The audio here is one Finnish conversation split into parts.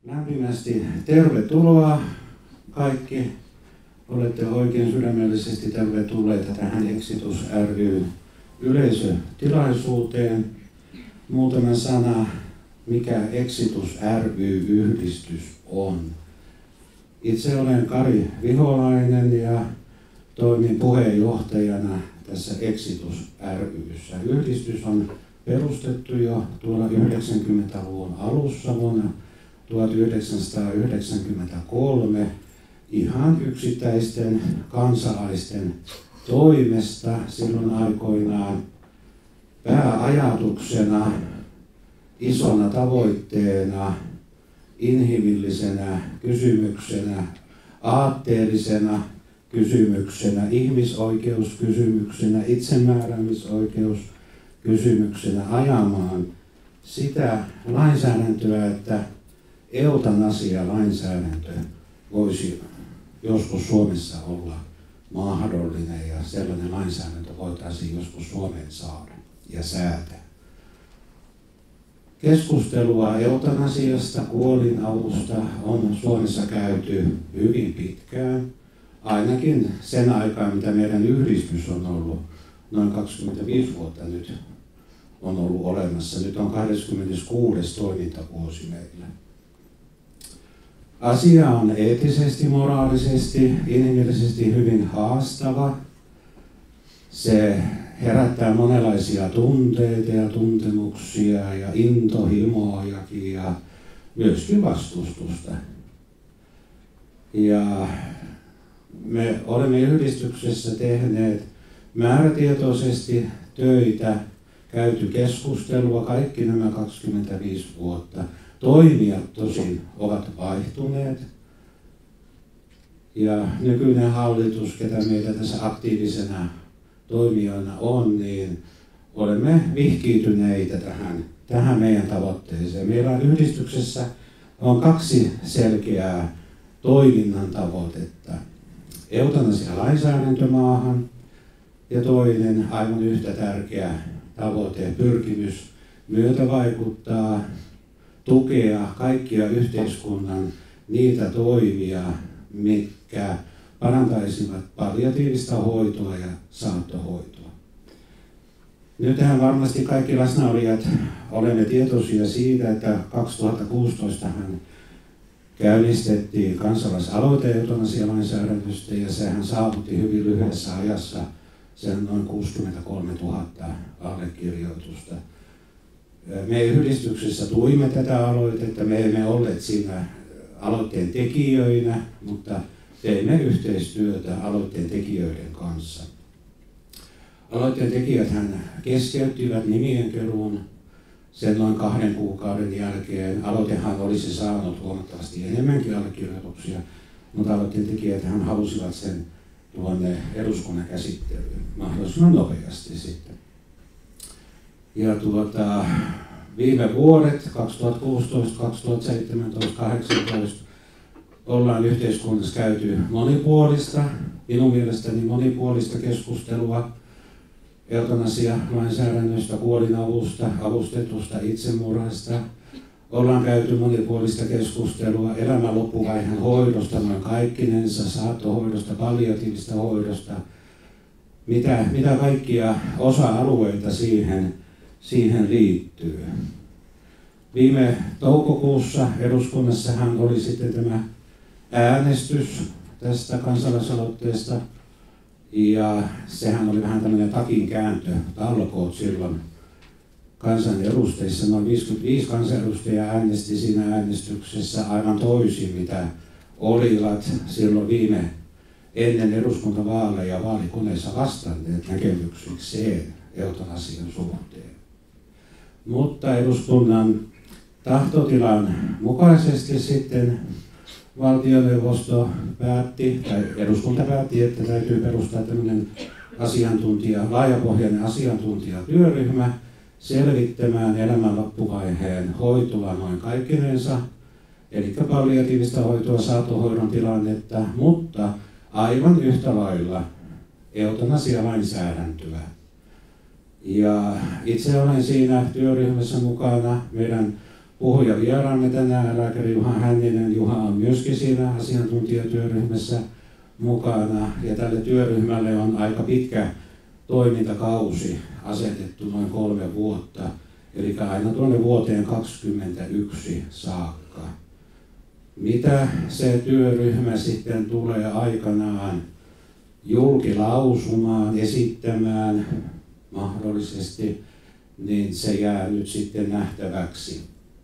Lämpimästi tervetuloa kaikki. Olette oikein sydämellisesti tervetulleita tähän Exitus ry yleisötilaisuuteen. Muutama sana, mikä Exitus ry-yhdistys on. Itse olen Kari Viholainen ja toimin puheenjohtajana tässä Exitus ry:ssä. Yhdistys on perustettu jo tuolla 90-luvun alussa vuonna 1993 ihan yksittäisten kansalaisten toimesta silloin aikoinaan pääajatuksena, isona tavoitteena, inhimillisenä kysymyksenä, aatteellisena kysymyksenä, ihmisoikeuskysymyksenä, itsemääräämisoikeuskysymyksenä ajamaan sitä lainsäädäntöä, että eutanasia-lainsäädäntö voisi joskus Suomessa olla mahdollinen ja sellainen lainsäädäntö voitaisiin joskus Suomeen saada ja säätää. Keskustelua eutanasiasta, kuolinavusta on Suomessa käyty hyvin pitkään, ainakin sen aikaa, mitä meidän yhdistys on ollut, noin 25 vuotta nyt on ollut olemassa. Nyt on 26. toimintavuosi meillä. Asia on eettisesti, moraalisesti, inhimillisesti hyvin haastava. Se herättää monenlaisia tunteita ja tuntemuksia ja intohimoajakin ja myöskin vastustusta. Ja me olemme yhdistyksessä tehneet määrätietoisesti töitä, käyty keskustelua kaikki nämä 25 vuotta. Toimijat tosin ovat vaihtuneet ja nykyinen hallitus, ketä meitä tässä aktiivisena toimijoina on, niin olemme vihkiytyneitä tähän meidän tavoitteeseen. Meillä yhdistyksessä on kaksi selkeää toiminnan tavoitetta. Eutanasia-lainsäädäntö maahan ja toinen aivan yhtä tärkeä tavoite, pyrkimys myötävaikuttaa, tukea kaikkia yhteiskunnan niitä toimia, mitkä parantaisivat palliatiivista hoitoa ja saattohoitoa. Nythän varmasti kaikki läsnäolijat olemme tietoisia siitä, että 2016 käynnistettiin kansalaisaloite eutanasialainsäädännöstä ja sehän saavutti hyvin lyhyessä ajassa sen noin 63 000 allekirjoitusta. Me yhdistyksessä tuimme tätä aloitetta, me emme olleet siinä aloitteen tekijöinä, mutta teimme yhteistyötä aloitteen tekijöiden kanssa. Aloitteen tekijäthän keskeyttivät nimien keruun sen noin 2 kuukauden jälkeen. Aloitehan olisi saanut huomattavasti enemmänkin allekirjoituksia, mutta aloitteen tekijäthän halusivat sen tuonne eduskunnan käsittelyyn mahdollisimman nopeasti sitten. Ja viime vuodet, 2016, 2017, 2018, ollaan yhteiskunnassa käyty monipuolista, minun mielestäni monipuolista keskustelua eutanasia-lainsäädännöstä, kuolinavusta, avustetusta itsemurhasta. Ollaan käyty monipuolista keskustelua elämän loppuvaiheen hoidosta, noin kaikkinensa, saattohoidosta, palliatiivista hoidosta, mitä kaikkia osa-alueita siihen liittyy. Viime toukokuussa eduskunnassahan oli sitten tämä äänestys tästä kansalaisaloitteesta ja sehän oli vähän tämmöinen takinkääntö, talkoot silloin kansanedustajissa. Noin 55 kansanedustajaa äänesti siinä äänestyksessä aivan toisin, mitä olivat silloin ennen eduskuntavaaleja vaalikoneissa vastanneet näkemyksikseen eutanasian suhteen. Mutta eduskunnan tahtotilan mukaisesti sitten valtioneuvosto päätti, tai eduskunta päätti, että täytyy perustaa tämmöinen laajapohjainen asiantuntijatyöryhmä selvittämään elämän loppuvaiheen hoitoa noin kaikkinensa, eli palliatiivista hoitoa, saattohoidon tilannetta, mutta aivan yhtä lailla eutanasialainsäädäntöä. Ja itse olen siinä työryhmässä mukana. Meidän Puhujavieraamme tänään lääkäri Juha Hänninen. Juha on myöskin siinä asiantuntijatyöryhmässä mukana, ja tälle työryhmälle on aika pitkä toimintakausi asetettu, noin 3 vuotta, eli aina tuonne vuoteen 2021 saakka. Mitä se työryhmä sitten tulee aikanaan julkilausumaan, esittämään mahdollisesti, niin se jää nyt sitten nähtäväksi.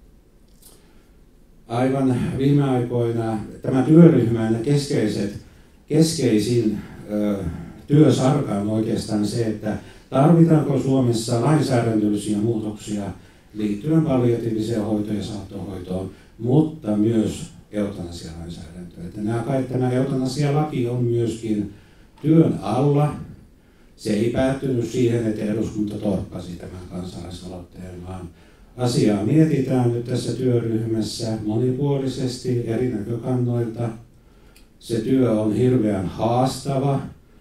Aivan viime aikoina tämä työryhmän keskeisin työsarka on oikeastaan se, että tarvitaanko Suomessa lainsäädännöllisiä muutoksia liittyen palliatiiviseen hoitoon ja saattohoitoon, mutta myös eutanasialainsäädäntöön. Tämä eutanasialaki on myöskin työn alla. Se ei päättynyt siihen, että eduskunta torppasi tämän kansalaisaloitteen, vaan asiaa mietitään nyt tässä työryhmässä monipuolisesti eri näkökannoilta. Se työ on hirveän haastava.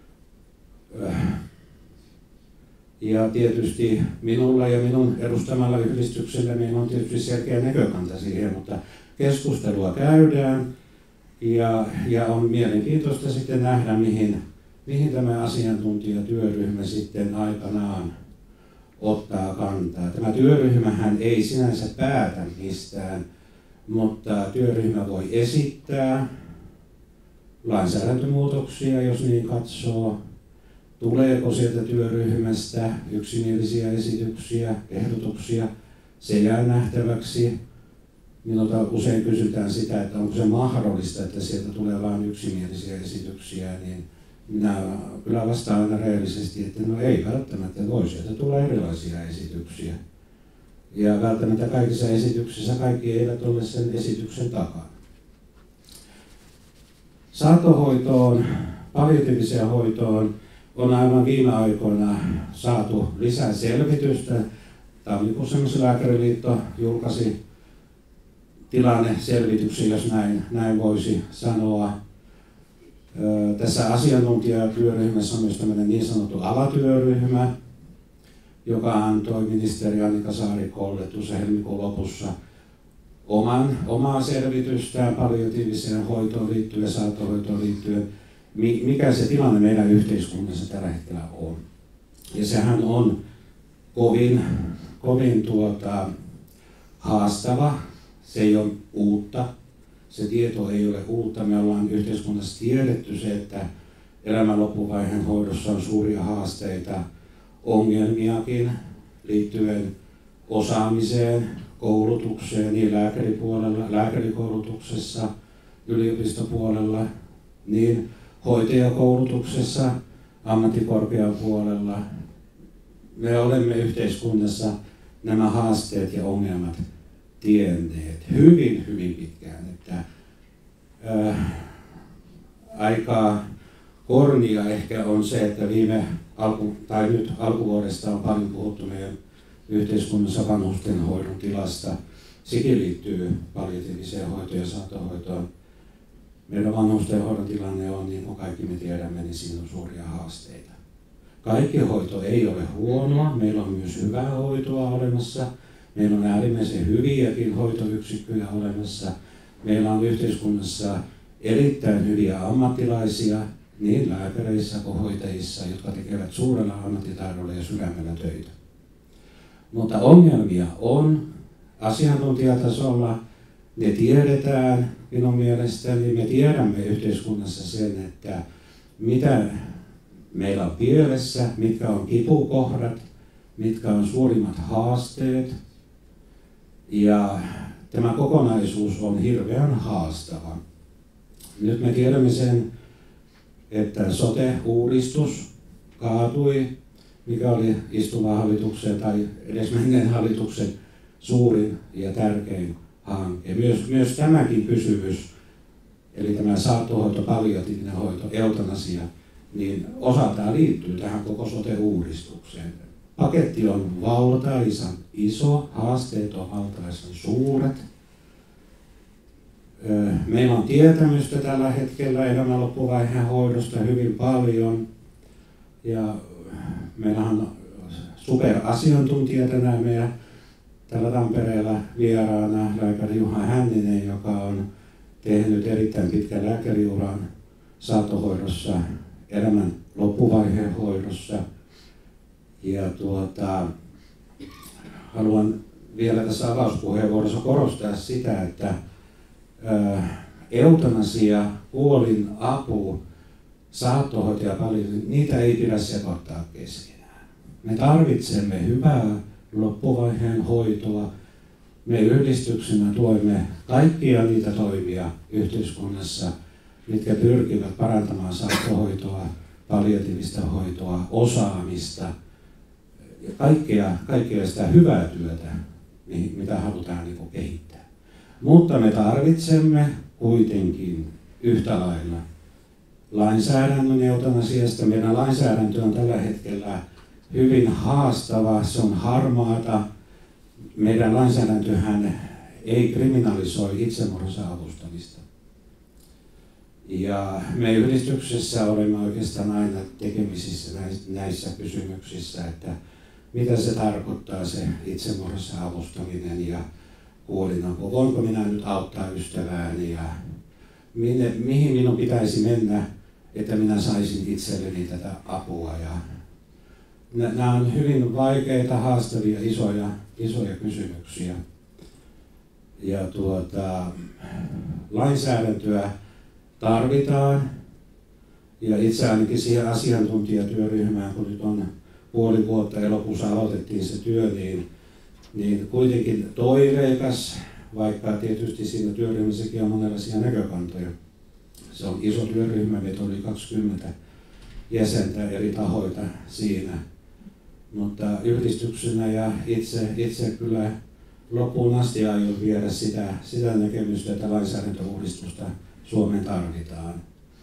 Ja tietysti minulla ja minun edustamalla yhdistyksellä meillä on tietysti selkeä näkökanta siihen, mutta keskustelua käydään ja on mielenkiintoista sitten nähdä, mihin tämä asiantuntijatyöryhmä sitten aikanaan ottaa kantaa. Tämä työryhmähän ei sinänsä päätä mistään, mutta työryhmä voi esittää lainsäädäntömuutoksia, jos niin katsoo. Tuleeko sieltä työryhmästä yksimielisiä esityksiä, ehdotuksia, se jää nähtäväksi. Minulta usein kysytään sitä, että onko se mahdollista, että sieltä tulee vain yksimielisiä esityksiä, niin minä kyllä vastaan aina rehellisesti, että no ei välttämättä, voi sieltä tulla erilaisia esityksiä. Ja välttämättä kaikissa esityksissä kaikki eivät ole sen esityksen takana. Saattohoitoon, palliatiiviseen hoitoon on aivan viime aikoina saatu lisää selvitystä. Tammikuussa Lääkäriliitto julkaisi tilanneselvityksen, jos näin voisi sanoa. Tässä asiantuntijatyöryhmässä on myös tämmöinen niin sanottu alatyöryhmä, joka antoi ministeri Annika Saarikolle tuossa helmikuun lopussa omaa selvitystään palliatiiviseen hoitoon liittyen ja saattohoitoon liittyen, mikä se tilanne meidän yhteiskunnassa tällä hetkellä on. Ja sehän on kovin haastava, se ei ole uutta, se tieto ei ole uutta. Me ollaan yhteiskunnassa tiedetty se, että elämän loppuvaiheen hoidossa on suuria haasteita, ongelmiakin liittyen osaamiseen, koulutukseen niin lääkäripuolella, lääkärikoulutuksessa, yliopistopuolella, niin hoitajakoulutuksessa, ammattikorkeapuolella. Me olemme yhteiskunnassa nämä haasteet ja ongelmat tienneet hyvin pitkään, että aika kornia ehkä on se, että nyt alkuvuodesta on paljon puhuttu meidän yhteiskunnassa vanhustenhoidon tilasta. Sekin liittyy palliatiiviseen hoitoon ja saattohoitoon. Meidän vanhustenhoidon tilanne on, niin kuin kaikki me tiedämme, niin siinä on suuria haasteita. Kaikki hoito ei ole huonoa, meillä on myös hyvää hoitoa olemassa. Meillä on äärimmäisen hyviäkin hoitoyksikköjä olemassa. Meillä on yhteiskunnassa erittäin hyviä ammattilaisia, niin lääkäreissä kuin hoitajissa, jotka tekevät suurella ammattitaidolla ja sydämellä töitä. Mutta ongelmia on asiantuntijatasolla, ne tiedetään minun mielestäni. Me tiedämme yhteiskunnassa sen, että mitä meillä on pielessä, mitkä on kipukohdat, mitkä on suurimmat haasteet. Ja tämä kokonaisuus on hirveän haastava. Nyt me tiedämme sen, että sote-uudistus kaatui, mikä oli istuvan hallituksen tai edesmenneen hallituksen suurin ja tärkein hanke. Myös tämäkin pysyvyys, eli tämä saattohoito, palliatiivinen hoito, eutanasia, niin osaltaan liittyy tähän koko sote-uudistukseen. Paketti on valtaisan iso, haasteet on valtaisan suuret. Meillä on tietämystä tällä hetkellä elämän loppuvaiheen hoidosta hyvin paljon. Ja meillä on superasiantuntija tänään meidän täällä Tampereella vieraana lääkäri Juha Hänninen, joka on tehnyt erittäin pitkän lääkäriuran saattohoidossa, elämän loppuvaiheen hoidossa. Ja haluan vielä tässä avauspuheenvuorossa korostaa sitä, että eutanasia, kuolinapu, saattohoito ja paljon, niitä ei pidä sekoittaa keskenään. Me tarvitsemme hyvää loppuvaiheen hoitoa. Me yhdistyksenä tuemme kaikkia niitä toimia yhteiskunnassa, mitkä pyrkivät parantamaan saattohoitoa, palliatiivista hoitoa, osaamista ja kaikkea sitä hyvää työtä, mitä halutaan niin kuin kehittää. Mutta me tarvitsemme kuitenkin yhtä lailla lainsäädännön eutanasiasta. Meidän lainsäädäntö on tällä hetkellä hyvin haastava, se on harmaata. Meidän lainsäädäntöhän ei kriminalisoi itsemurhassa avustamista. Ja me yhdistyksessä olemme oikeastaan aina tekemisissä näissä kysymyksissä, että mitä se tarkoittaa se itsemurhassa avustaminen ja kuolinapu. Voinko minä nyt auttaa ystävääni ja mihin minun pitäisi mennä, että minä saisin itselleni tätä apua. Ja nämä on hyvin vaikeita, haastavia, isoja kysymyksiä. Ja lainsäädäntöä tarvitaan. Ja itse ainakin siihen asiantuntijatyöryhmään, kun nyt on puoli vuotta elokuussa aloitettiin se työ, niin kuitenkin toiveikas, vaikka tietysti siinä työryhmässäkin on monenlaisia näkökantoja. Se on iso työryhmä, meitä oli 20 jäsentä eri tahoita siinä. Mutta yhdistyksenä ja itse kyllä loppuun asti aion viedä sitä näkemystä, että lainsäädäntöuudistusta Suomeen tarvitaan.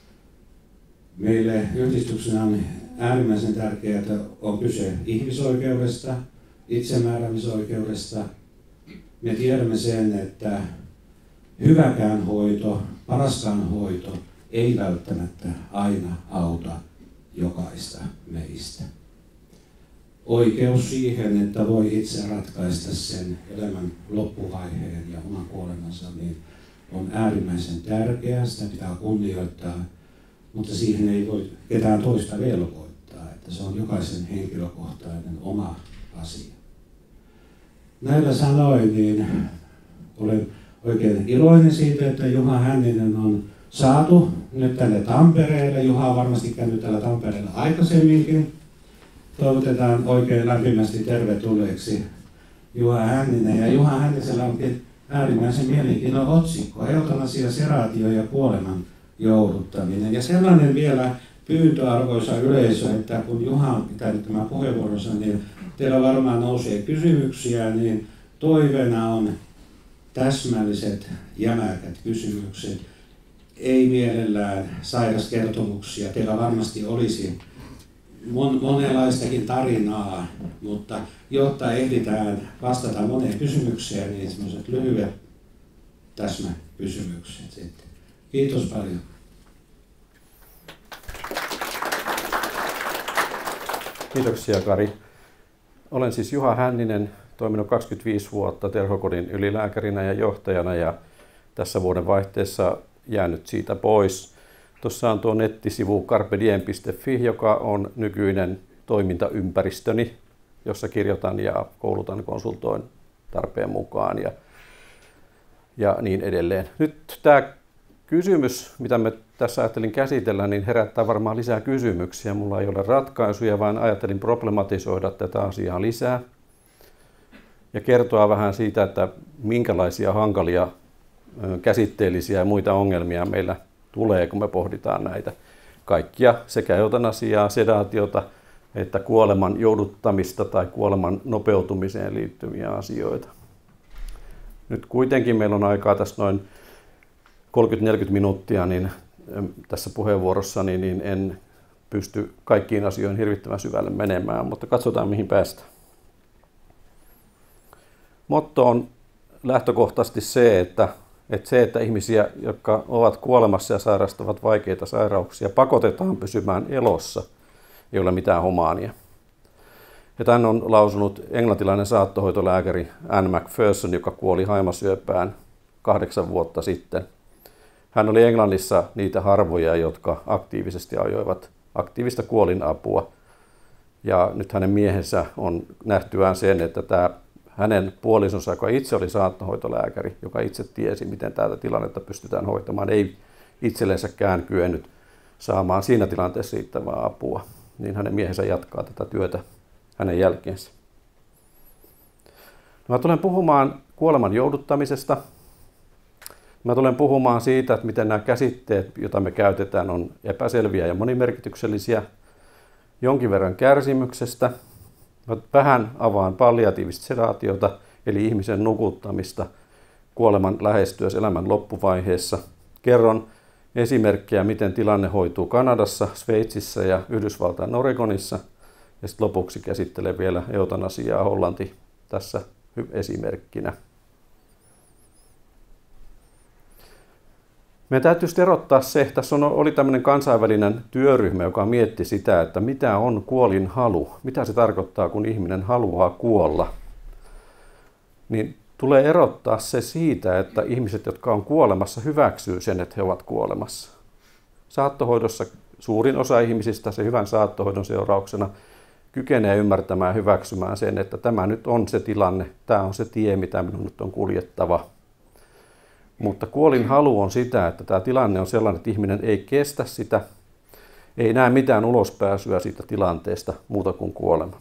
Meille yhdistyksenä on äärimmäisen tärkeää, että on kyse ihmisoikeudesta, itsemääräämisoikeudesta. Me tiedämme sen, että hyväkään hoito, paraskaan hoito ei välttämättä aina auta jokaista meistä. Oikeus siihen, että voi itse ratkaista sen elämän loppuvaiheen ja oman kuolemansa, niin on äärimmäisen tärkeää, sitä pitää kunnioittaa, mutta siihen ei voi ketään toista velvoittaa, että se on jokaisen henkilökohtainen oma asia. Näillä sanoin, niin olen oikein iloinen siitä, että Juha Hänninen on saatu nyt tänne Tampereelle. Juha on varmasti käynyt täällä Tampereella aikaisemminkin. Toivotetaan oikein lämpimästi tervetulleeksi Juha Hänninen. Ja Juha Hännisellä onkin äärimmäisen mielenkiintoinen otsikko: eutanasia, seraatio ja kuoleman jouduttaminen. Ja sellainen vielä pyyntö, arvoisa yleisö, että kun Juha on pitänyt tämän puheenvuoronsa, niin teillä varmaan nousee kysymyksiä, niin toiveena on täsmälliset, jämäkät kysymykset. Ei mielellään sairaskertomuksia. Teillä varmasti olisi monenlaistakin tarinaa, mutta jotta ehditään vastata moneen kysymykseen, niin sellaiset lyhyet täsmäkysymykset sitten. Kiitos paljon. Kiitoksia, Kari. Olen siis Juha Hänninen, toiminut 25 vuotta Terhokodin ylilääkärinä ja johtajana ja tässä vuoden vaihteessa jäänyt siitä pois. Tuossa on tuo nettisivu carpediem.fi, joka on nykyinen toimintaympäristöni, jossa kirjoitan ja koulutan, konsultoin tarpeen mukaan ja niin edelleen. Nyt tämä kysymys, mitä me tässä ajattelin käsitellä, niin herättää varmaan lisää kysymyksiä. Mulla ei ole ratkaisuja, vaan ajattelin problematisoida tätä asiaa lisää ja kertoa vähän siitä, että minkälaisia hankalia käsitteellisiä ja muita ongelmia meillä tulee, kun me pohditaan näitä kaikkia, sekä eutanasiaa, sedaatiota, että kuoleman jouduttamista tai kuoleman nopeutumiseen liittyviä asioita. Nyt kuitenkin meillä on aikaa tässä noin 30-40 minuuttia, niin tässä puheenvuorossa niin en pysty kaikkiin asioihin hirvittävän syvälle menemään, mutta katsotaan mihin päästään. Motto on lähtökohtaisesti se, että ihmisiä, jotka ovat kuolemassa ja sairastavat vaikeita sairauksia, pakotetaan pysymään elossa, ei ole mitään humaania. Ja tämän on lausunut englantilainen saattohoitolääkäri Anne Macpherson, joka kuoli haimasyöpään 8 vuotta sitten. Hän oli Englannissa niitä harvoja, jotka aktiivisesti ajoivat aktiivista kuolinapua. Ja nyt hänen miehensä on nähtyään sen, että tämä hänen puolisonsa, joka itse oli saattohoitolääkäri, joka itse tiesi, miten tätä tilannetta pystytään hoitamaan, ei itsellensäkään kyennyt saamaan siinä tilanteessa riittävää apua, niin hänen miehensä jatkaa tätä työtä hänen jälkeensä. Mä tulen puhumaan kuoleman jouduttamisesta. Mä tulen puhumaan siitä, että miten nämä käsitteet, joita me käytetään, on epäselviä ja monimerkityksellisiä. Jonkin verran kärsimyksestä. Mä vähän avaan palliatiivista sedaatiota, eli ihmisen nukuttamista kuoleman lähestyessä elämän loppuvaiheessa. Kerron esimerkkejä, miten tilanne hoituu Kanadassa, Sveitsissä ja Yhdysvaltain Oregonissa. Ja sitten lopuksi käsittelen vielä eutanasiaa Hollanti tässä esimerkkinä. Meidän täytyy erottaa se, tässä oli tämmöinen kansainvälinen työryhmä, joka mietti sitä, että mitä on kuolinhalu, mitä se tarkoittaa, kun ihminen haluaa kuolla. Niin tulee erottaa se siitä, että ihmiset, jotka on kuolemassa, hyväksyy sen, että he ovat kuolemassa. Saattohoidossa suurin osa ihmisistä se hyvän saattohoidon seurauksena kykenee ymmärtämään ja hyväksymään sen, että tämä nyt on se tilanne, tämä on se tie, mitä minun nyt on kuljettava. Mutta kuolinhalu on sitä, että tämä tilanne on sellainen, että ihminen ei kestä sitä, ei näe mitään ulospääsyä siitä tilanteesta muuta kuin kuolema.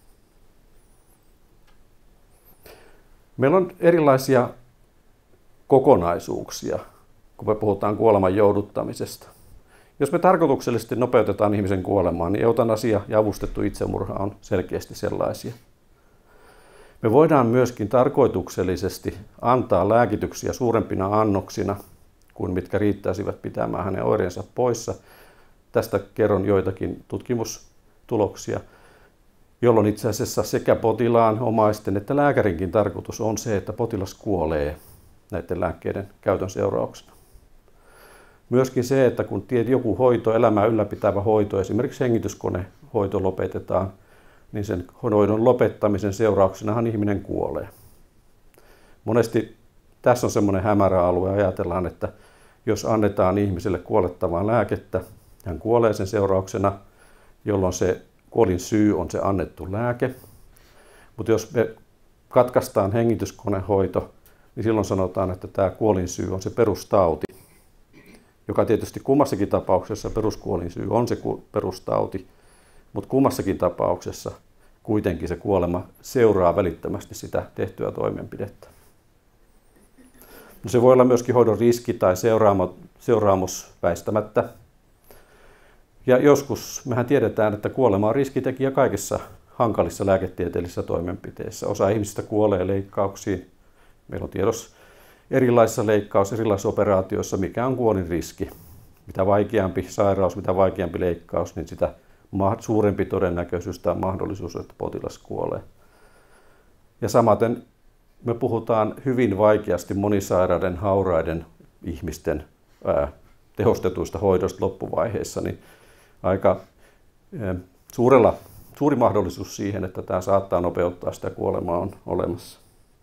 Meillä on erilaisia kokonaisuuksia, kun me puhutaan kuoleman jouduttamisesta. Jos me tarkoituksellisesti nopeutetaan ihmisen kuolemaa, niin eutanasia ja avustettu itsemurha on selkeästi sellaisia. Me voidaan myöskin tarkoituksellisesti antaa lääkityksiä suurempina annoksina kuin mitkä riittäisivät pitämään hänen oireensa poissa. Tästä kerron joitakin tutkimustuloksia, jolloin itse asiassa sekä potilaan, omaisten että lääkärinkin tarkoitus on se, että potilas kuolee näiden lääkkeiden käytön seurauksena. Myöskin se, että kun joku hoito, elämää ylläpitävä hoito, esimerkiksi hengityskonehoito lopetetaan, niin sen hoidon lopettamisen seurauksenahan ihminen kuolee. Monesti tässä on semmoinen hämärä alue, ajatellaan, että jos annetaan ihmiselle kuolettavaa lääkettä, hän kuolee sen seurauksena, jolloin se kuolin syy on se annettu lääke. Mutta jos me katkaistaan hengityskonehoito, niin silloin sanotaan, että tämä kuolin syy on se perustauti, joka tietysti kummassakin tapauksessa peruskuolin syy on se perustauti, mutta kummassakin tapauksessa kuitenkin se kuolema seuraa välittömästi sitä tehtyä toimenpidettä. No se voi olla myöskin hoidon riski tai seuraamus väistämättä. Ja joskus mehän tiedetään, että kuolema on riskitekijä kaikissa hankalissa lääketieteellisissä toimenpiteissä. Osa ihmisistä kuolee leikkauksiin. Meillä on tiedossa erilaisissa erilaisissa operaatioissa, mikä on kuolin riski. Mitä vaikeampi sairaus, mitä vaikeampi leikkaus, niin sitä suurempi todennäköisyys tai mahdollisuus, että potilas kuolee. Ja samaten me puhutaan hyvin vaikeasti monisairaiden, hauraiden ihmisten tehostetuista hoidosta loppuvaiheessa, niin aika suuri mahdollisuus siihen, että tämä saattaa nopeuttaa sitä kuolemaa on olemassa.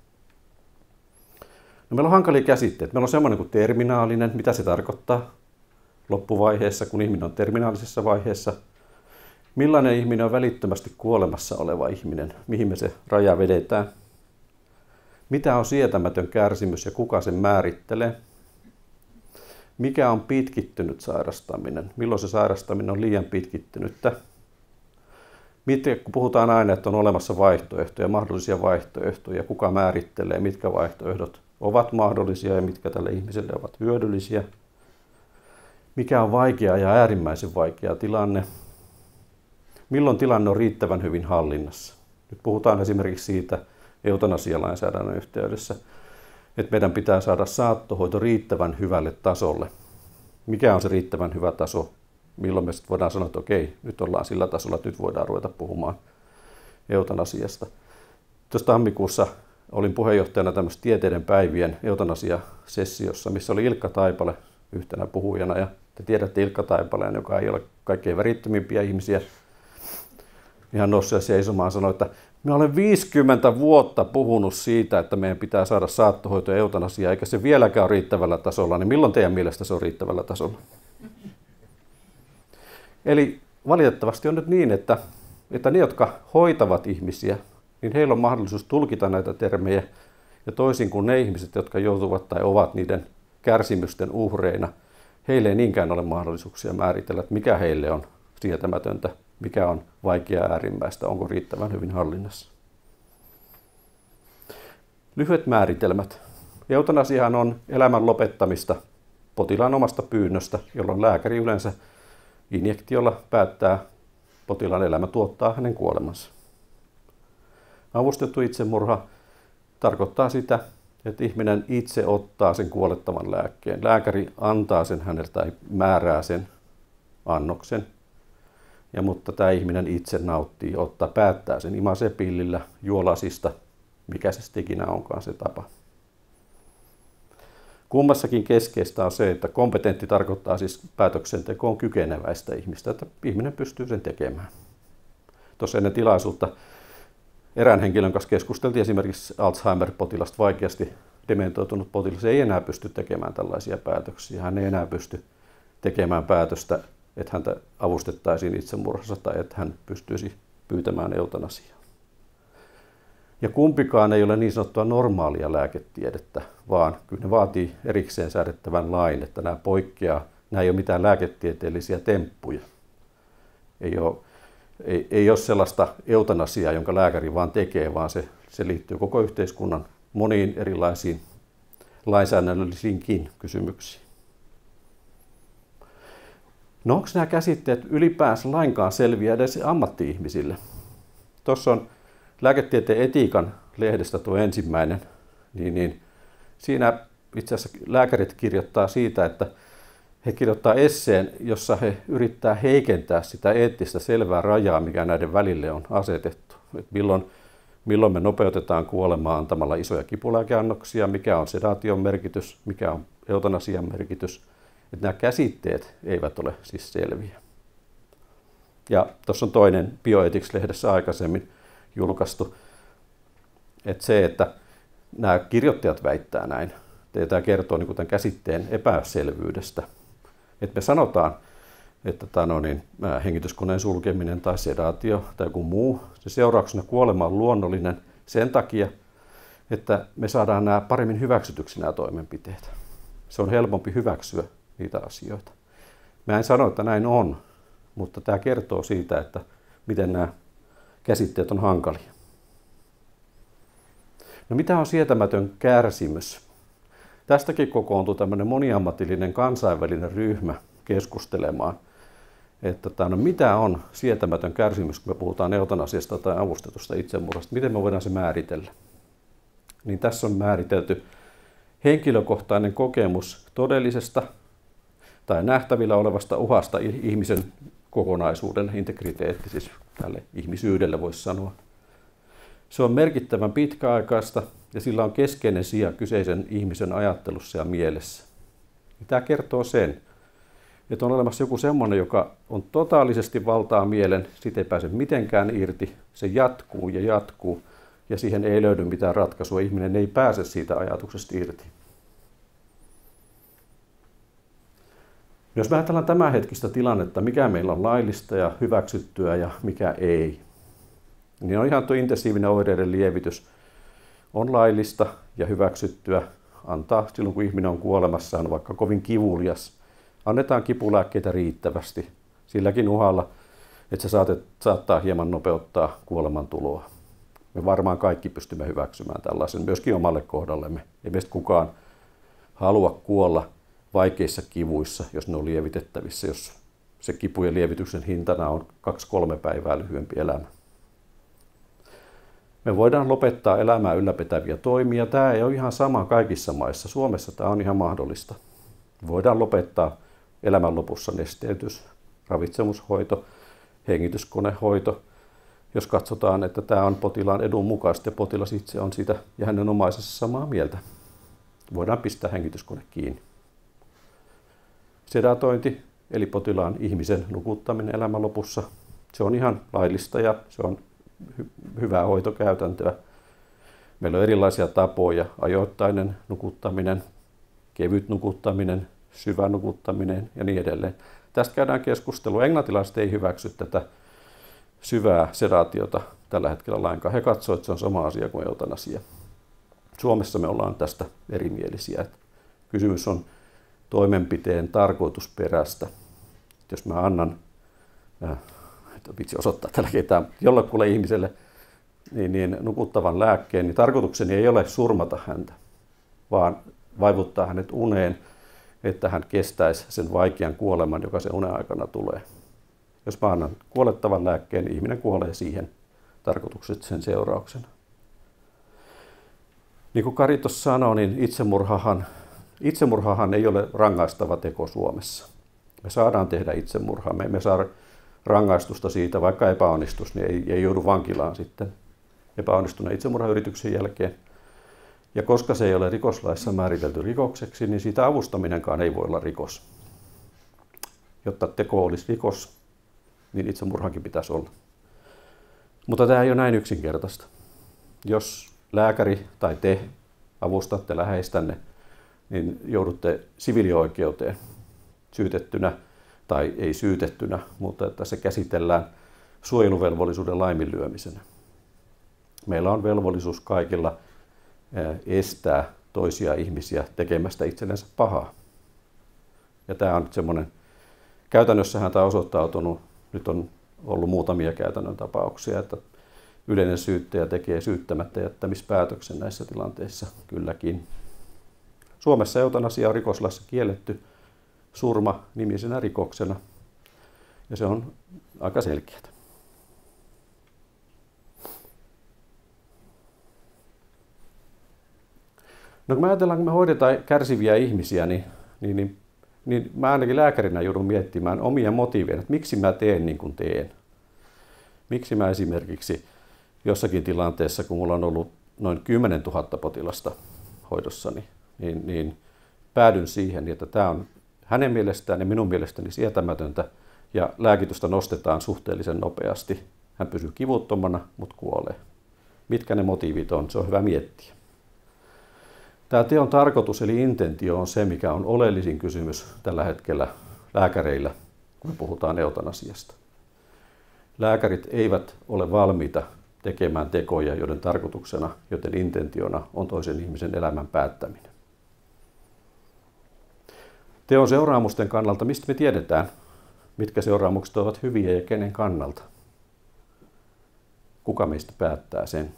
No, meillä on hankalia käsitteitä. Meillä on semmoinen kuin terminaalinen, mitä se tarkoittaa loppuvaiheessa, kun ihminen on terminaalisessa vaiheessa. Millainen ihminen on välittömästi kuolemassa oleva ihminen? Mihin me se raja vedetään? Mitä on sietämätön kärsimys ja kuka sen määrittelee? Mikä on pitkittynyt sairastaminen? Milloin se sairastaminen on liian pitkittynyttä? Kun puhutaan aina, että on olemassa vaihtoehtoja, mahdollisia vaihtoehtoja, kuka määrittelee, mitkä vaihtoehdot ovat mahdollisia ja mitkä tälle ihmiselle ovat hyödyllisiä? Mikä on vaikea ja äärimmäisen vaikea tilanne? Milloin tilanne on riittävän hyvin hallinnassa? Nyt puhutaan esimerkiksi siitä eutanasialainsäädännön yhteydessä, että meidän pitää saada saattohoito riittävän hyvälle tasolle. Mikä on se riittävän hyvä taso? Milloin me sitten voidaan sanoa, että okei, nyt ollaan sillä tasolla, että nyt voidaan ruveta puhumaan eutanasiasta. Tuossa tammikuussa olin puheenjohtajana tämmöistä tieteiden päivien eutanasiasessiossa, missä oli Ilkka Taipale yhtenä puhujana. Ja te tiedätte Ilkka Taipaleen, joka ei ole kaikkein värittömimpiä ihmisiä. niin hän nousi seisomaan ja sanoi, että minä olen 50 vuotta puhunut siitä, että meidän pitää saada saattohoito ja eutanasia, eikä se vieläkään ole riittävällä tasolla, niin milloin teidän mielestä se on riittävällä tasolla? Eli valitettavasti on nyt niin, että ne, jotka hoitavat ihmisiä, niin heillä on mahdollisuus tulkita näitä termejä, ja toisin kuin ne ihmiset, jotka joutuvat tai ovat niiden kärsimysten uhreina, heille ei niinkään ole mahdollisuuksia määritellä, että mikä heille on sietämätöntä, mikä on vaikeaa äärimmäistä, onko riittävän hyvin hallinnassa. Lyhyet määritelmät. Eutanasiahan on elämän lopettamista potilaan omasta pyynnöstä, jolloin lääkäri yleensä injektiolla päättää potilaan elämä tuottaa hänen kuolemansa. Avustettu itsemurha tarkoittaa sitä, että ihminen itse ottaa sen kuolettavan lääkkeen. Lääkäri antaa sen hänelle tai määrää sen annoksen, mutta tämä ihminen itse nauttii, päättää sen, imaisee pillillä, juo lasista, mikä se sitten ikinä onkaan se tapa. Kummassakin keskeistä on se, että kompetentti tarkoittaa siis päätöksentekoon kykeneväistä ihmistä, että ihminen pystyy sen tekemään. Tuossa ennen tilaisuutta erään henkilön kanssa keskusteltiin esimerkiksi Alzheimer-potilasta, vaikeasti dementoitunut potilas ei enää pysty tekemään tällaisia päätöksiä. Hän ei enää pysty tekemään päätöstä, että häntä avustettaisiin itsemurhassa tai että hän pystyisi pyytämään eutanasiaa. Ja kumpikaan ei ole niin sanottua normaalia lääketiedettä, vaan kyllä ne vaatii erikseen säädettävän lain, että nämä poikkeaa. Nämä ei ole mitään lääketieteellisiä temppuja. Ei ole sellaista eutanasiaa, jonka lääkäri vaan tekee, vaan se liittyy koko yhteiskunnan moniin erilaisiin lainsäädännöllisiinkin kysymyksiin. No onko nämä käsitteet ylipäänsä lainkaan selviä edes ammatti-ihmisille? Tuossa on Lääketieteen etiikan lehdestä tuo ensimmäinen, niin siinä itse asiassa lääkärit kirjoittaa siitä, että he kirjoittaa esseen, jossa he yrittää heikentää sitä eettistä selvää rajaa, mikä näiden välille on asetettu. Että milloin me nopeutetaan kuolemaa antamalla isoja kipulääkeannoksia, mikä on sedaation merkitys, mikä on eutanasian merkitys. Että nämä käsitteet eivät ole siis selviä. Ja tuossa on toinen Bioethics-lehdessä aikaisemmin julkaistu, että se, että nämä kirjoittajat väittää näin, tämä kertoo niin tämän käsitteen epäselvyydestä. Että me sanotaan, että hengityskoneen sulkeminen tai sedaatio tai joku muu, se seurauksena kuolema on luonnollinen sen takia, että me saadaan nämä paremmin hyväksytyksi nämä toimenpiteet. Se on helpompi hyväksyä niitä asioita. Mä en sano, että näin on, mutta tämä kertoo siitä, että miten nämä käsitteet on hankalia. No mitä on sietämätön kärsimys? Tästäkin kokoontuu tämmöinen moniammatillinen kansainvälinen ryhmä keskustelemaan, että mitä on sietämätön kärsimys, kun me puhutaan eutanasiasta tai avustetusta itsemurhasta, miten me voidaan se määritellä. Niin tässä on määritelty henkilökohtainen kokemus todellisesta tai nähtävillä olevasta uhasta ihmisen kokonaisuuden integriteetti, siis tälle ihmisyydelle voisi sanoa. Se on merkittävän pitkäaikaista ja sillä on keskeinen sija kyseisen ihmisen ajattelussa ja mielessä. Tämä kertoo sen, että on olemassa joku semmoinen, joka on totaalisesti valtaa mielen, siitä ei pääse mitenkään irti, se jatkuu ja siihen ei löydy mitään ratkaisua, ihminen ei pääse siitä ajatuksesta irti. Jos me ajatellaan tämänhetkistä tilannetta, mikä meillä on laillista ja hyväksyttyä ja mikä ei, niin on ihan tuo intensiivinen oireiden lievitys on laillista ja hyväksyttyä antaa silloin, kun ihminen on kuolemassaan, vaikka kovin kivulias. Annetaan kipulääkkeitä riittävästi silläkin uhalla, että se saattaa hieman nopeuttaa kuolemantuloa. Me varmaan kaikki pystymme hyväksymään tällaisen, myöskin omalle kohdallemme. Ei meistä kukaan halua kuolla vaikeissa kivuissa, jos ne on lievitettävissä, jos se kipujen lievityksen hintana on 2-3 päivää lyhyempi elämä. Me voidaan lopettaa elämää ylläpitäviä toimia. Tämä ei ole ihan sama kaikissa maissa. Suomessa tämä on ihan mahdollista. Voidaan lopettaa elämän lopussa nesteytys, ravitsemushoito, hengityskonehoito. Jos katsotaan, että tämä on potilaan edun mukaista ja potilas itse on siitä ja hänen omaisensa samaa mieltä, voidaan pistää hengityskone kiinni. Sedatointi, eli potilaan ihmisen nukuttaminen elämän lopussa, Se on ihan laillista ja se on hyvää hoitokäytäntöä. Meillä on erilaisia tapoja, ajoittainen nukuttaminen, kevyt nukuttaminen, syvä nukuttaminen ja niin edelleen. Tästä käydään keskustelua. Englantilaiset ei hyväksy tätä syvää sedaatiota tällä hetkellä lainkaan. He katsovat, että se on sama asia kuin eutanasia. Suomessa me ollaan tästä erimielisiä. Kysymys on toimenpiteen tarkoitusperästä. Jos mä annan, vitsi osoittaa tällä ketään, jollekulle ihmiselle niin nukuttavan lääkkeen, niin tarkoitukseni ei ole surmata häntä, vaan vaivuttaa hänet uneen, että hän kestäisi sen vaikean kuoleman, joka sen unen aikana tulee. Jos mä annan kuolettavan lääkkeen, niin ihminen kuolee siihen tarkoituksesta sen seurauksena. Niin kuin Kari tuossa sanoi, niin itsemurhahan ei ole rangaistava teko Suomessa. Me saadaan tehdä itsemurhaa. Me emme saa rangaistusta siitä, vaikka epäonnistus, niin ei joudu vankilaan sitten epäonnistuneen itsemurhayrityksen jälkeen. Ja koska se ei ole rikoslaissa määritelty rikokseksi, niin siitä avustaminenkaan ei voi olla rikos. Jotta teko olisi rikos, niin itsemurhankin pitäisi olla. Mutta tämä ei ole näin yksinkertaista. Jos lääkäri tai te avustatte läheistänne, niin joudutte siviilioikeuteen syytettynä tai ei syytettynä, mutta että se käsitellään suojeluvelvollisuuden laiminlyömisenä. Meillä on velvollisuus kaikilla estää toisia ihmisiä tekemästä itsellensä pahaa. Ja tämä on nyt semmoinen, käytännössähän tämä on osoittautunut, nyt on ollut muutamia käytännön tapauksia, että yleinen syyttäjä tekee syyttämättä jättämispäätöksen näissä tilanteissa kylläkin. Suomessa eutanasia on rikoslaissa kielletty surma nimisenä rikoksena, ja se on aika selkeää. No kun me ajatellaan, kun me hoidetaan kärsiviä ihmisiä, niin mä ainakin lääkärinä joudun miettimään omia motiiveja, että miksi mä teen niin kuin teen. Miksi mä esimerkiksi jossakin tilanteessa, kun mulla on ollut noin 10 000 potilasta hoidossani, niin päädyn siihen, että tämä on hänen mielestään ja minun mielestäni sietämätöntä ja lääkitystä nostetaan suhteellisen nopeasti. Hän pysyy kivuttomana, mutta kuolee. Mitkä ne motiivit on, se on hyvä miettiä. Tämä teon tarkoitus eli intentio on se, mikä on oleellisin kysymys tällä hetkellä lääkäreillä, kun me puhutaan eutanasiasta. Lääkärit eivät ole valmiita tekemään tekoja, joiden tarkoituksena, joten intentiona on toisen ihmisen elämän päättäminen. Teon seuraamusten kannalta, mistä me tiedetään, mitkä seuraamukset ovat hyviä ja kenen kannalta? Kuka meistä päättää sen?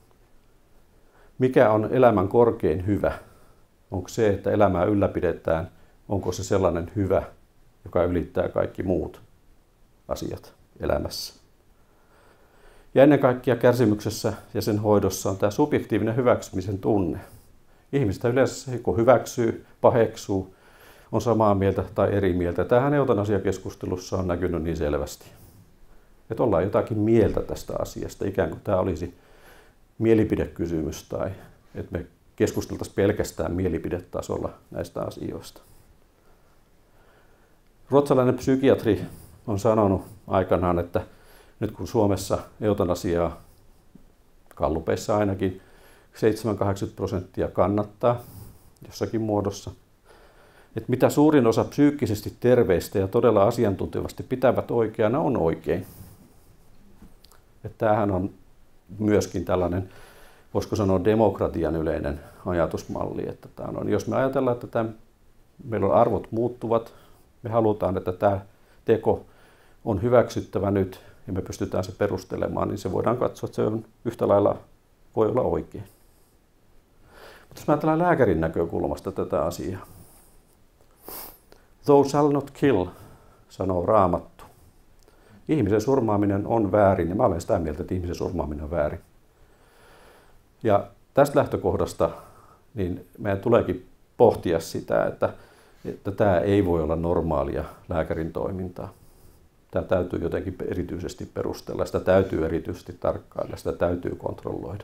Mikä on elämän korkein hyvä? Onko se, että elämää ylläpidetään? Onko se sellainen hyvä, joka ylittää kaikki muut asiat elämässä? Ja ennen kaikkea kärsimyksessä ja sen hoidossa on tämä subjektiivinen hyväksymisen tunne. Ihmistä yleensä joko hyväksyy, paheksuu, on samaa mieltä tai eri mieltä. Tämähän eutanasiakeskustelussa on näkynyt niin selvästi. Että ollaan jotakin mieltä tästä asiasta, ikään kuin tämä olisi mielipidekysymys tai että me keskusteltaisiin pelkästään mielipidetasolla näistä asioista. Ruotsalainen psykiatri on sanonut aikanaan, että nyt kun Suomessa eutanasiaa, gallupeissa ainakin, 7-80% kannattaa jossakin muodossa, että mitä suurin osa psyykkisesti terveistä ja todella asiantuntevasti pitävät oikeana on oikein. Että tämähän on myöskin tällainen, voisiko sanoa demokratian yleinen ajatusmalli. Että tämä on, jos me ajatellaan, että meillä arvot muuttuvat, me halutaan, että tämä teko on hyväksyttävä nyt ja me pystytään se perustelemaan, niin se voidaan katsoa, että se on yhtä lailla voi olla oikein. Mutta jos me ajatellaan lääkärin näkökulmasta tätä asiaa. Thou shall not kill, sanoo Raamattu. Ihmisen surmaaminen on väärin, ja mä olen sitä mieltä, että ihmisen surmaaminen on väärin. Ja tästä lähtökohdasta niin meidän tuleekin pohtia sitä, että tämä ei voi olla normaalia lääkärin toimintaa. Tämä täytyy jotenkin erityisesti perustella, sitä täytyy erityisesti tarkkailla, sitä täytyy kontrolloida.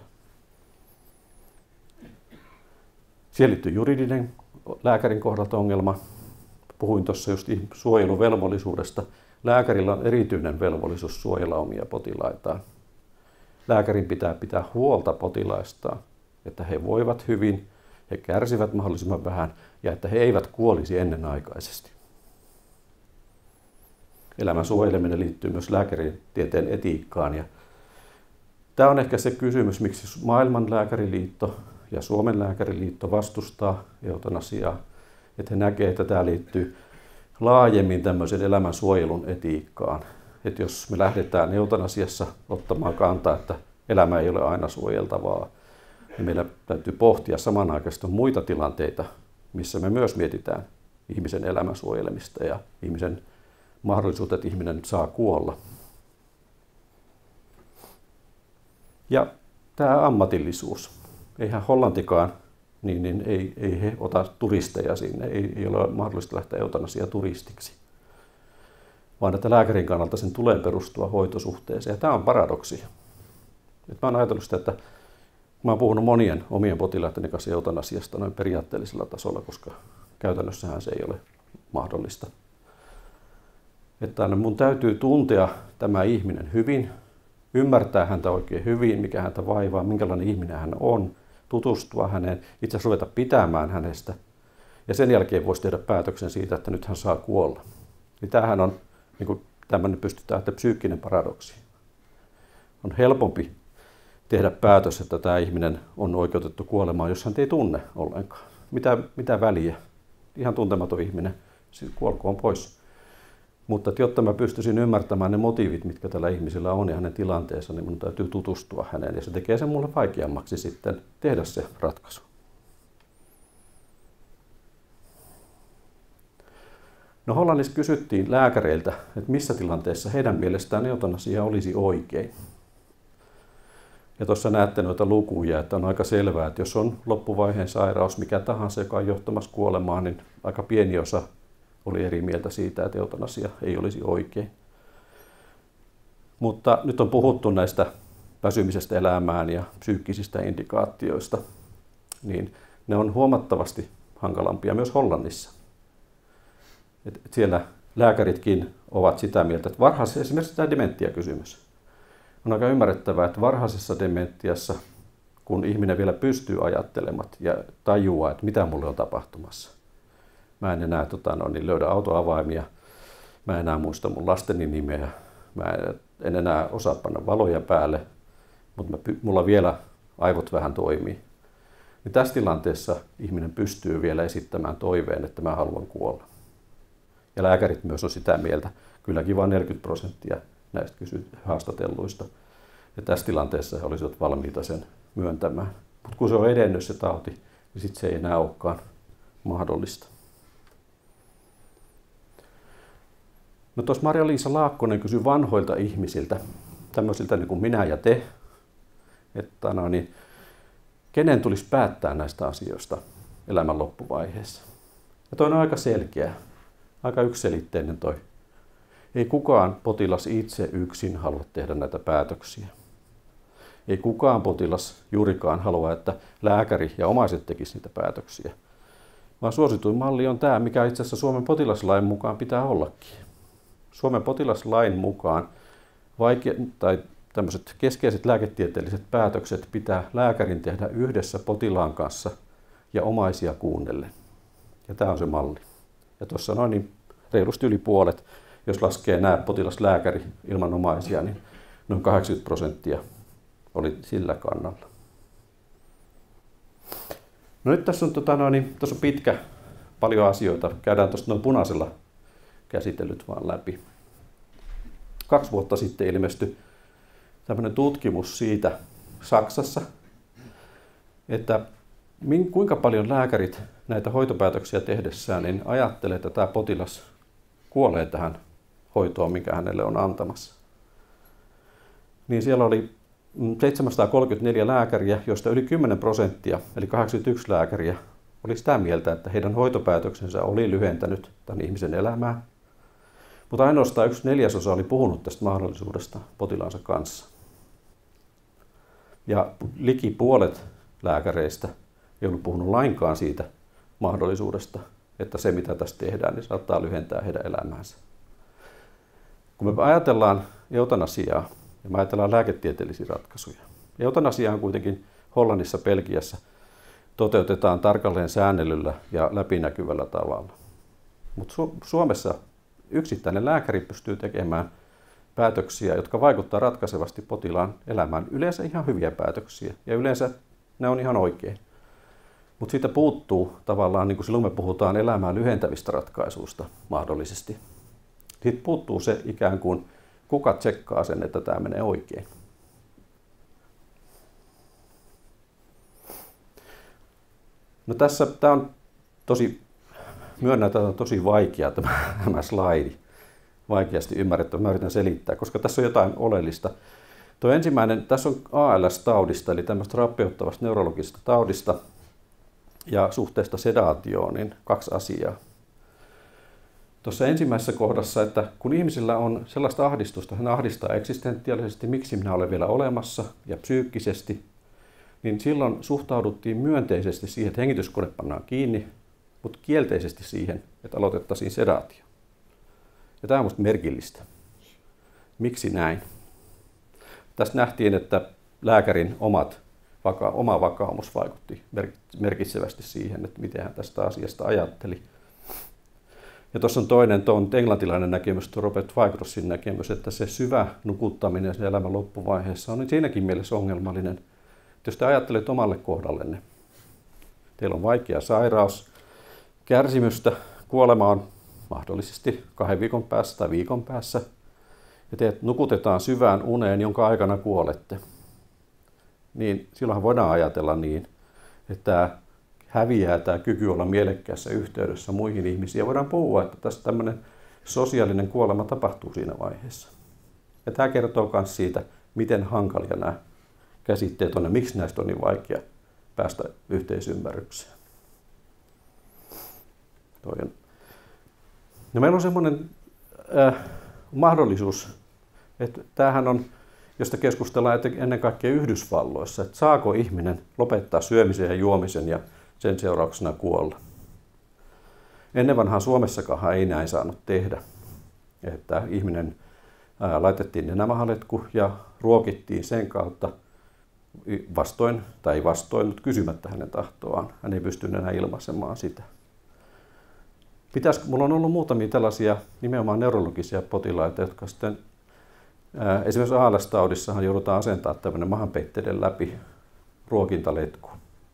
Siihen liittyy juridinen lääkärin kohdalta ongelma. Puhuin tuossa just suojeluvelvollisuudesta. lääkärillä on erityinen velvollisuus suojella omia potilaitaan. Lääkärin pitää pitää huolta potilaistaan, että he voivat hyvin, he kärsivät mahdollisimman vähän ja että he eivät kuolisi ennenaikaisesti. Elämän suojeleminen liittyy myös lääkäritieteen etiikkaan. Ja tämä on ehkä se kysymys, miksi Maailman lääkäriliitto ja Suomen lääkäriliitto vastustaa eutanasiaa. Että he näkevät, että tämä liittyy laajemmin tämmöisen elämän suojelun etiikkaan. Että jos me lähdetään eutanasiassa ottamaan kantaa, että elämä ei ole aina suojeltavaa, niin meillä täytyy pohtia samanaikaisesti muita tilanteita, missä me myös mietitään ihmisen elämän suojelemista ja ihmisen mahdollisuutta, että ihminen saa kuolla. Ja tämä ammatillisuus. Eihän Hollantikaan, niin ei he ota turisteja sinne. Ei ole mahdollista lähteä eutanasiaa turistiksi. Vaan että lääkärin kannalta sen tulee perustua hoitosuhteeseen. Ja tämä on paradoksi. Mä oon ajatellut sitä, että mä oon puhunut monien omien potilaiden kanssa eutanasiasta noin periaatteellisella tasolla, koska käytännössähän se ei ole mahdollista. Että mun täytyy tuntea tämä ihminen hyvin, ymmärtää häntä oikein hyvin, mikä häntä vaivaa, minkälainen ihminen hän on, tutustua häneen, itse asiassa ruveta pitämään hänestä. Ja sen jälkeen voisi tehdä päätöksen siitä, että nyt hän saa kuolla. Niin tämähän on niin kuin tämmöinen pystytään, että psyykkinen paradoksi. On helpompi tehdä päätös, että tämä ihminen on oikeutettu kuolemaan, jos hän ei tunne ollenkaan. Mitä väliä? Ihan tuntematon ihminen, kuolkoon pois. Mutta jotta mä pystyisin ymmärtämään ne motiivit, mitkä tällä ihmisellä on ja hänen tilanteensa, niin minun täytyy tutustua häneen. Ja se tekee sen mulle vaikeammaksi sitten tehdä se ratkaisu. No Hollannissa kysyttiin lääkäreiltä, että missä tilanteessa heidän mielestään eutanasia olisi oikein. Ja tuossa näette noita lukuja, että on aika selvää, että jos on loppuvaiheen sairaus, mikä tahansa, joka on johtamassa kuolemaan, niin aika pieni osa oli eri mieltä siitä, että eutanasia ei olisi oikein. Mutta nyt on puhuttu näistä väsymisestä elämään ja psyykkisistä indikaatioista, niin ne on huomattavasti hankalampia myös Hollannissa. Et siellä lääkäritkin ovat sitä mieltä, että esimerkiksi tämä dementiakysymys. On aika ymmärrettävää, että varhaisessa dementiassa, kun ihminen vielä pystyy ajattelemaan ja tajuaa, että mitä mulle on tapahtumassa. Mä en enää löydä autoavaimia, mä en enää muista mun lasteni nimeä, mä en enää osaa panna valoja päälle, mutta mulla vielä aivot vähän toimii. Niin tässä tilanteessa ihminen pystyy vielä esittämään toiveen, että mä haluan kuolla. Ja lääkärit myös on sitä mieltä, kylläkin vain 40% näistä haastatelluista. Ja tässä tilanteessa he olisivat valmiita sen myöntämään. Mutta kun se on edennyt se tauti, niin sitten se ei enää olekaan mahdollista. No tuossa Marja-Liisa Laakkonen kysyi vanhoilta ihmisiltä, tämmöisiltä niin kuin minä ja te, että kenen tulisi päättää näistä asioista elämän loppuvaiheessa. Ja toi on aika selkeä, aika yksiselitteinen toi. Ei kukaan potilas itse yksin halua tehdä näitä päätöksiä. Ei kukaan potilas juurikaan halua, että lääkäri ja omaiset tekisivät niitä päätöksiä. Vaan suosituin malli on tämä, mikä itse asiassa Suomen potilaslain mukaan pitää ollakin. Suomen potilaslain mukaan tämmöiset keskeiset lääketieteelliset päätökset pitää lääkärin tehdä yhdessä potilaan kanssa ja omaisia kuunnellen. Ja tämä on se malli. Ja tuossa noin niin reilusti yli puolet, jos laskee nämä potilaslääkäri ilman omaisia, niin noin 80% oli sillä kannalla. No nyt tässä on, tuossa on pitkä, paljon asioita. Käydään tuosta noin punaisella käsitellyt vaan läpi. 2 vuotta sitten ilmestyi tämmöinen tutkimus siitä Saksassa, että kuinka paljon lääkärit näitä hoitopäätöksiä tehdessään niin ajattelee, että tämä potilas kuolee tähän hoitoon, mikä hänelle on antamassa. Niin siellä oli 734 lääkäriä, joista yli 10%, eli 81 lääkäriä, oli sitä mieltä, että heidän hoitopäätöksensä oli lyhentänyt tämän ihmisen elämää. Mutta ainoastaan 1/4 oli puhunut tästä mahdollisuudesta potilaansa kanssa. Ja liki puolet lääkäreistä ei ollut puhunut lainkaan siitä mahdollisuudesta, että se mitä tässä tehdään, niin saattaa lyhentää heidän elämäänsä. Kun me ajatellaan eutanasiaa ja me ajatellaan lääketieteellisiä ratkaisuja, eutanasia on kuitenkin Hollannissa, Belgiassa toteutetaan tarkalleen säännellyllä ja läpinäkyvällä tavalla. Mutta Suomessa yksittäinen lääkäri pystyy tekemään päätöksiä, jotka vaikuttavat ratkaisevasti potilaan elämään. Yleensä ihan hyviä päätöksiä ja yleensä ne on ihan oikein. Mutta siitä puuttuu tavallaan, niin kuin silloin me puhutaan elämää lyhentävistä ratkaisuista mahdollisesti. Siitä puuttuu se ikään kuin, kuka tsekkaa sen, että tämä menee oikein. No tässä tämä on myönnän, että tämä on tosi vaikea tämä slaidi. Vaikeasti ymmärrettävä. Mä yritän selittää, koska tässä on jotain oleellista. Tuo ensimmäinen, tässä on ALS-taudista, eli tämmöistä rappeuttavasta neurologisesta taudista ja suhteesta sedaatioon, niin 2 asiaa. Tuossa ensimmäisessä kohdassa, että kun ihmisillä on sellaista ahdistusta, hän ahdistaa eksistentiaalisesti, miksi minä olen vielä olemassa, ja psyykkisesti, niin silloin suhtauduttiin myönteisesti siihen, että hengityskone pannaan kiinni, mutta kielteisesti siihen, että aloitettaisiin sedaatio. Ja tämä on minusta merkillistä. Miksi näin? Tässä nähtiin, että lääkärin oma vakaumus vaikutti merkitsevästi siihen, että miten hän tästä asiasta ajatteli. Ja tuossa on toinen englantilainen näkemys, Robert Whitecrossin näkemys, että se syvä nukuttaminen sen elämän loppuvaiheessa on siinäkin mielessä ongelmallinen. Että jos te ajattelet omalle kohdallenne, teillä on vaikea sairaus, kärsimystä, kuolema on mahdollisesti 2 viikon päässä tai viikon päässä, ja teidät nukutetaan syvään uneen, jonka aikana kuolette, niin silloinhan voidaan ajatella niin, että häviää tämä kyky olla mielekkäässä yhteydessä muihin ihmisiin. Ja voidaan puhua, että tässä tämmöinen sosiaalinen kuolema tapahtuu siinä vaiheessa. Ja tämä kertoo myös siitä, miten hankalia nämä käsitteet on ja miksi näistä on niin vaikea päästä yhteisymmärrykseen. No meillä on semmoinen mahdollisuus, että tämähän on, josta keskustellaan ennen kaikkea Yhdysvalloissa, että saako ihminen lopettaa syömisen ja juomisen ja sen seurauksena kuolla. Ennen vanhaan Suomessakaan ei näin saanut tehdä, että ihminen laitettiin nenämahaletku ja ruokittiin sen kautta vastoin, tai ei vastoin, mutta kysymättä hänen tahtoaan. Hän ei pystynyt enää ilmaisemaan sitä. Mulla on ollut muutamia tällaisia nimenomaan neurologisia potilaita, jotka sitten esimerkiksi ALS-taudissahan joudutaan asentamaan tämmöinen mahanpeitteiden läpi ruokintaletku.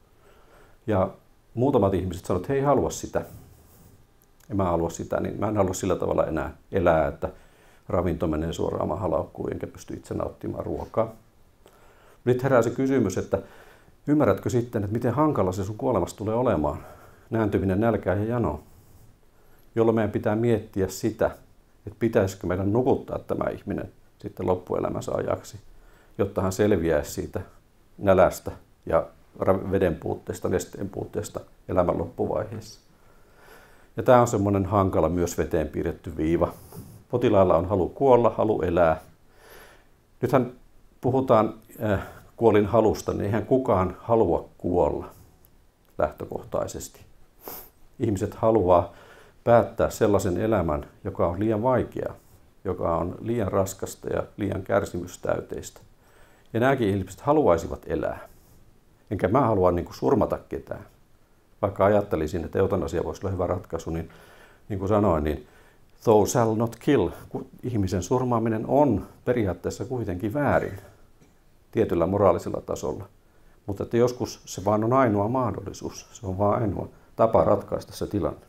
Ja muutamat ihmiset sanoivat, että he ei halua sitä. En mä halua sitä, niin mä en halua sillä tavalla enää elää, että ravinto menee suoraan mahalaukkuun enkä pysty itse nauttimaan ruokaa. Nyt herää se kysymys, että ymmärrätkö sitten, että miten hankala se sun kuolemassa tulee olemaan, nääntyminen nälkään ja janoon, jolloin meidän pitää miettiä sitä, että pitäisikö meidän nukuttaa tämä ihminen sitten loppuelämänsä ajaksi, jotta hän selviäisi siitä nälästä ja veden puutteesta, nesteen puutteesta elämän loppuvaiheessa. Ja tämä on semmoinen hankala myös veteen piirretty viiva. Potilailla on halu kuolla, halu elää. Nythän puhutaan kuolin halusta, niin eihän kukaan halua kuolla lähtökohtaisesti. Ihmiset haluaa päättää sellaisen elämän, joka on liian vaikea, joka on liian raskasta ja liian kärsimystäyteistä. Ja nämäkin ihmiset haluaisivat elää. Enkä mä halua surmata ketään. Vaikka ajattelisin, että eutanasia voisi olla hyvä ratkaisu, niin kuin sanoin, niin thou shall not kill. Ihmisen surmaaminen on periaatteessa kuitenkin väärin tietyllä moraalisella tasolla. Mutta että joskus se vaan on ainoa mahdollisuus. Se on vaan ainoa tapa ratkaista se tilanne.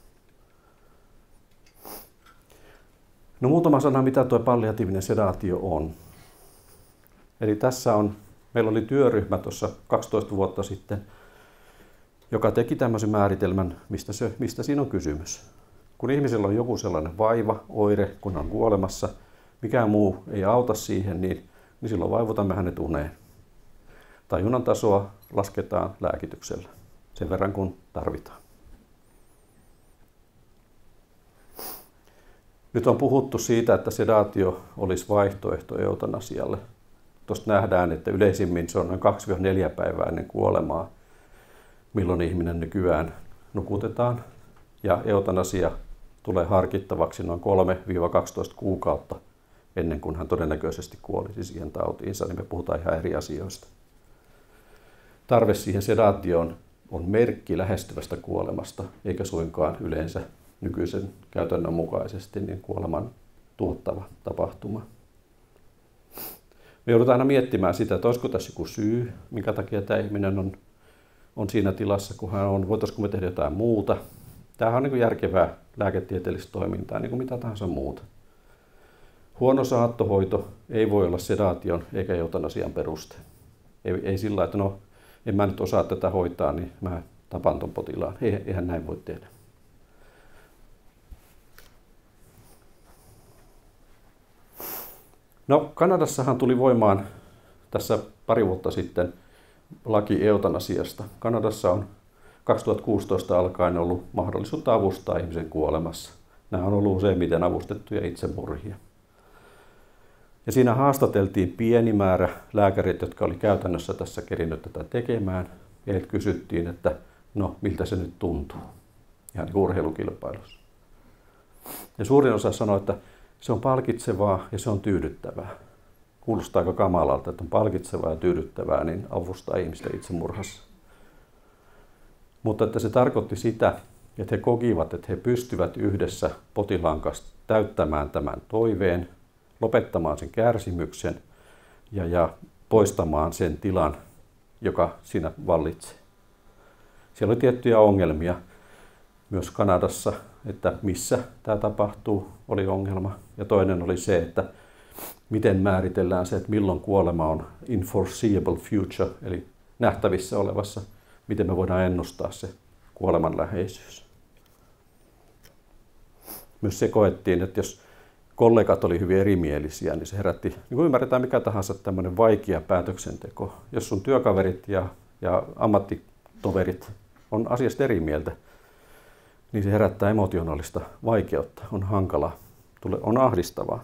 No muutama sana, mitä tuo palliatiivinen sedaatio on. Eli meillä oli työryhmä tuossa 12 vuotta sitten, joka teki tämmöisen määritelmän, mistä siinä on kysymys. Kun ihmisellä on joku sellainen vaiva, oire, kun on kuolemassa, mikään muu ei auta siihen, niin silloin vaivutamme hänet uneen. Tajunnan tasoa lasketaan lääkityksellä sen verran, kun tarvitaan. Nyt on puhuttu siitä, että sedaatio olisi vaihtoehto eutanasialle. Tuosta nähdään, että yleisimmin se on noin 2-4 päivää ennen kuolemaa, milloin ihminen nykyään nukutetaan. Ja eutanasia tulee harkittavaksi noin 3-12 kuukautta ennen kuin hän todennäköisesti kuolisi siihen tautiinsa, niin me puhutaan ihan eri asioista. Tarve siihen sedaatioon on merkki lähestyvästä kuolemasta, eikä suinkaan yleensä nykyisen käytännön mukaisesti niin kuoleman tuottava tapahtuma. Me joudutaan aina miettimään sitä, että olisiko tässä joku syy, minkä takia tämä ihminen on siinä tilassa, kun hän on. Voitaisiko me tehdä jotain muuta. Tämähän on niin kuin järkevää lääketieteellistä toimintaa, niin kuin mitä tahansa muuta. Huono saattohoito ei voi olla sedaation eikä eutanasian peruste. Ei sillä, että no, en mä nyt osaa tätä hoitaa, niin mä tapan ton potilaan. Eihän näin voi tehdä. No, Kanadassahan tuli voimaan tässä pari vuotta sitten laki eutanasiasta. Kanadassa on 2016 alkaen ollut mahdollisuutta avustaa ihmisen kuolemassa. Nämä on ollut useimmiten avustettuja itsemurhia. Ja siinä haastateltiin pieni määrä lääkäreitä, jotka oli käytännössä tässä kerinnyt tätä tekemään. Ja heiltä kysyttiin, että no, miltä se nyt tuntuu, ihan niin kuin urheilukilpailussa. Ja suurin osa sanoi, että se on palkitsevaa ja se on tyydyttävää. Kuulostaa aika kamalalta, että on palkitsevaa ja tyydyttävää, niin avustaa ihmistä itsemurhassa. Mutta että se tarkoitti sitä, että he kokivat, että he pystyvät yhdessä potilaan kanssa täyttämään tämän toiveen, lopettamaan sen kärsimyksen ja poistamaan sen tilan, joka siinä vallitsee. Siellä oli tiettyjä ongelmia myös Kanadassa, että missä tämä tapahtuu, oli ongelma. Ja toinen oli se, että miten määritellään se, että milloin kuolema on inforeseeable future, eli nähtävissä olevassa, miten me voidaan ennustaa se kuoleman läheisyys. Myös se koettiin, että jos kollegat oli hyvin erimielisiä, niin se herätti, niin kuin ymmärretään mikä tahansa tämmöinen vaikea päätöksenteko. Jos sun työkaverit ja ammattitoverit on asiasta eri mieltä, niin se herättää emotionaalista vaikeutta, on hankalaa, on ahdistavaa.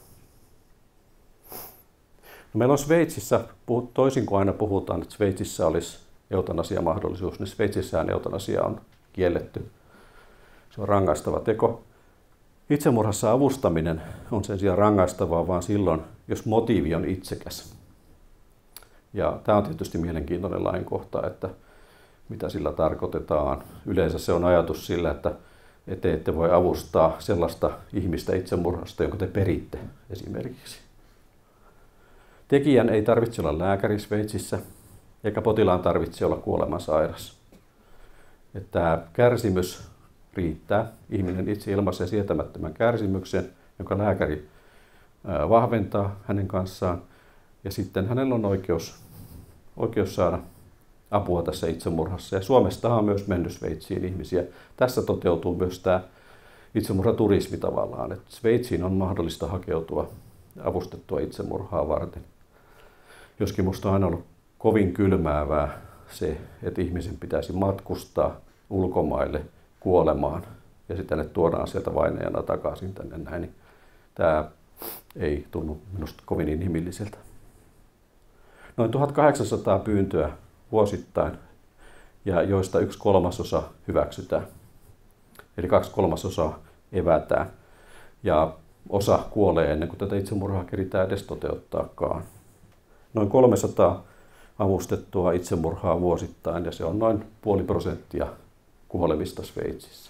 No meillä on Sveitsissä, toisin kuin aina puhutaan, että Sveitsissä olisi eutanasiamahdollisuus, niin Sveitsissähän eutanasia on kielletty. Se on rangaistava teko. Itsemurhassa avustaminen on sen sijaan rangaistavaa vaan silloin, jos motiivi on itsekäs. Ja tämä on tietysti mielenkiintoinen lainkohta, että mitä sillä tarkoitetaan. Yleensä se on ajatus sillä, että te ette voi avustaa sellaista ihmistä itsemurhasta, jonka te peritte esimerkiksi. Tekijän ei tarvitse olla lääkäri Sveitsissä, eikä potilaan tarvitse olla kuolemansairas. Että kärsimys riittää. Ihminen itse ilmaisee sietämättömän kärsimyksen, jonka lääkäri vahventaa hänen kanssaan. Ja sitten hänellä on oikeus saada apua tässä itsemurhassa. Ja Suomestahan on myös mennyt Sveitsiin ihmisiä. Tässä toteutuu myös tämä itsemurhaturismi tavallaan. Että Sveitsiin on mahdollista hakeutua avustettua itsemurhaa varten. Joskin minusta on aina ollut kovin kylmäävää se, että ihmisen pitäisi matkustaa ulkomaille kuolemaan ja sitten ne tuodaan sieltä vainajana takaisin tänne näin. Niin tämä ei tunnu minusta kovin inhimilliseltä. Noin 1800 pyyntöä vuosittain, ja joista 1/3 hyväksytään. Eli 2/3 evätään. Ja osa kuolee ennen kuin tätä itsemurhaa keritään edes toteuttaakaan. Noin 300 avustettua itsemurhaa vuosittain, ja se on noin 0,5% kuolevista Sveitsissä.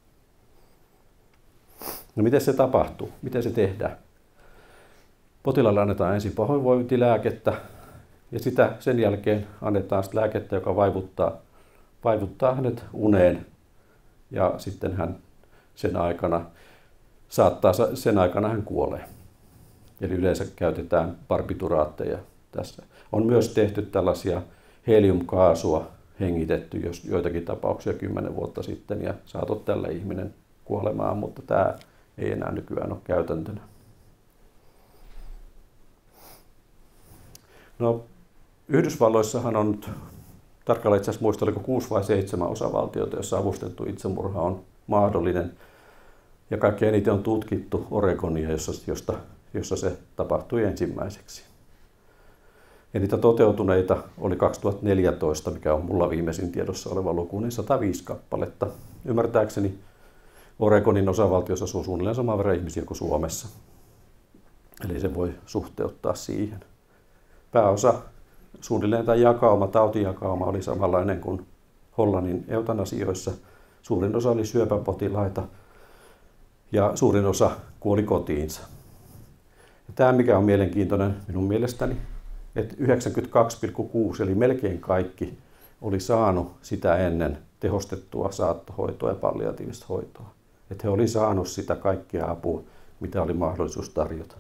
No miten se tapahtuu? Miten se tehdään? Potilaalle annetaan ensin pahoinvointilääkettä, ja sen jälkeen annetaan lääkettä, joka vaivuttaa hänet uneen, ja sitten hän sen aikana hän kuolee. Eli yleensä käytetään barbituraatteja tässä. On myös tehty tällaisia heliumkaasua hengitetty joitakin tapauksia 10 vuotta sitten ja saatu tällä ihminen kuolemaan, mutta tämä ei enää nykyään ole käytäntönä. No, Yhdysvalloissahan on nyt, tarkalleen itse asiassa muista, oliko 6 vai 7 osavaltiota, jossa avustettu itsemurha on mahdollinen. Ja kaikkein eniten on tutkittu Oregonia, jossa se tapahtui ensimmäiseksi. Ja niitä toteutuneita oli 2014, mikä on mulla viimeisin tiedossa oleva luku, niin 105 kappaletta. Ymmärtääkseni Oregonin osavaltiossa asuu suunnilleen saman verran ihmisiä kuin Suomessa. Eli se voi suhteuttaa siihen. Pääosa suunnilleen tämä tautijakauma oli samanlainen kuin Hollannin eutanasioissa. Suurin osa oli syöpäpotilaita ja suurin osa kuoli kotiinsa. Ja tämä, mikä on mielenkiintoinen minun mielestäni, että 92,6 eli melkein kaikki oli saanut sitä ennen tehostettua saattohoitoa ja palliatiivista hoitoa. Että he oli saanut sitä kaikkea apua, mitä oli mahdollisuus tarjota.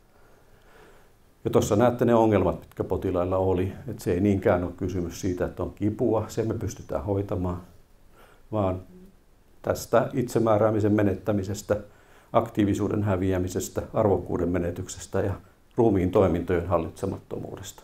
Ja tuossa näette ne ongelmat, mitkä potilailla oli. Että se ei niinkään ole kysymys siitä, että on kipua, se me pystytään hoitamaan, vaan tästä itsemääräämisen menettämisestä, aktiivisuuden häviämisestä, arvokkuuden menetyksestä ja ruumiin toimintojen hallitsemattomuudesta.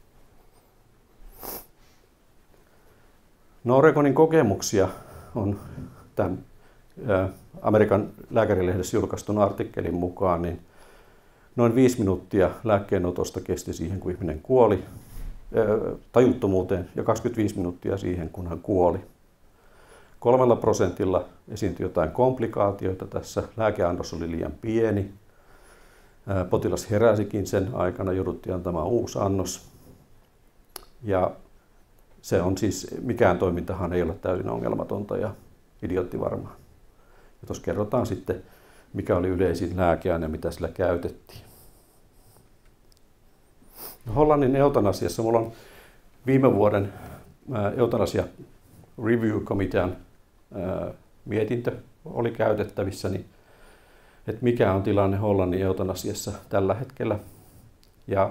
No, Oregonin kokemuksia on tämän Amerikan lääkärilehdessä julkaistun artikkelin mukaan, niin noin 5 minuuttia lääkkeenotosta kesti siihen, kun ihminen kuoli tajuttomuuteen, ja 25 minuuttia siihen, kun hän kuoli. 3% esiintyi jotain komplikaatioita tässä. Lääkeannos oli liian pieni. Potilas heräsikin sen aikana, jouduttiin antamaan uusi annos. Ja se on siis, mikään toimintahan ei ole täysin ongelmatonta ja idioottivarmaa. Ja tuossa kerrotaan sitten, mikä oli yleisin lääkeaine ja mitä sillä käytettiin. Hollannin eutanasiassa mulla on viime vuoden eutanasia review-komitean mietintö oli käytettävissäni, että mikä on tilanne Hollannin eutanasiassa tällä hetkellä. Ja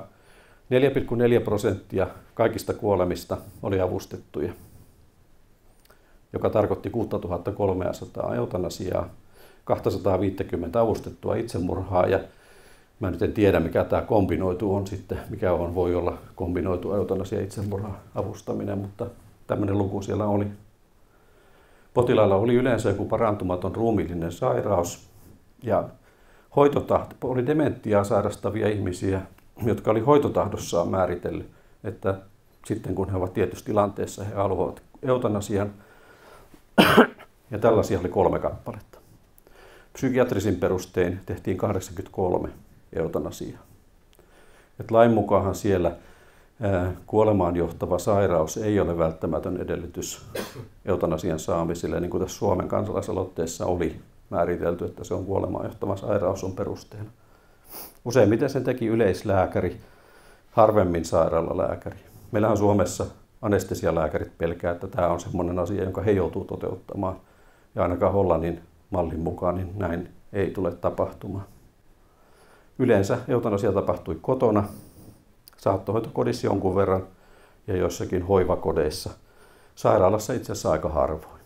4,4% kaikista kuolemista oli avustettuja, joka tarkoitti 6300 eutanasiaa, 250 avustettua itsemurhaa, ja mä nyt en tiedä, mikä tämä kombinoitu on sitten, voi olla kombinoitu eutanasia itsemurha avustaminen, mutta tämmöinen luku siellä oli. Potilailla oli yleensä joku parantumaton ruumiillinen sairaus, ja hoitotahto oli dementiaa sairastavia ihmisiä, jotka oli hoitotahdossaan määritellyt, että sitten kun he ovat tietyssä tilanteessa, he haluavat eutanasian, ja tällaisia oli 3 kappaletta. Psykiatrisin perustein tehtiin 83 eutanasiaa. Et lain mukaanhan siellä kuolemaan johtava sairaus ei ole välttämätön edellytys eutanasian saamiselle, niin kuin tässä Suomen kansalaisaloitteessa oli määritelty, että se on kuolemaan johtava sairaus on perusteena. Useimmiten sen teki yleislääkäri, harvemmin sairaalalääkäri. Meillähän Suomessa anestesialääkärit pelkää, että tämä on sellainen asia, jonka he joutuu toteuttamaan. Ja ainakaan Hollannin mallin mukaan niin näin ei tule tapahtumaan. Yleensä eutanasia tapahtui kotona, saattohoitokodissa jonkun verran ja jossakin hoivakodeissa. Sairaalassa itse asiassa aika harvoin.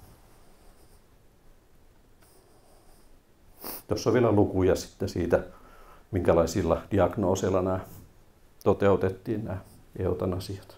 Tuossa on vielä lukuja sitten siitä, minkälaisilla diagnooseilla nämä toteutettiin nämä eutanasiat.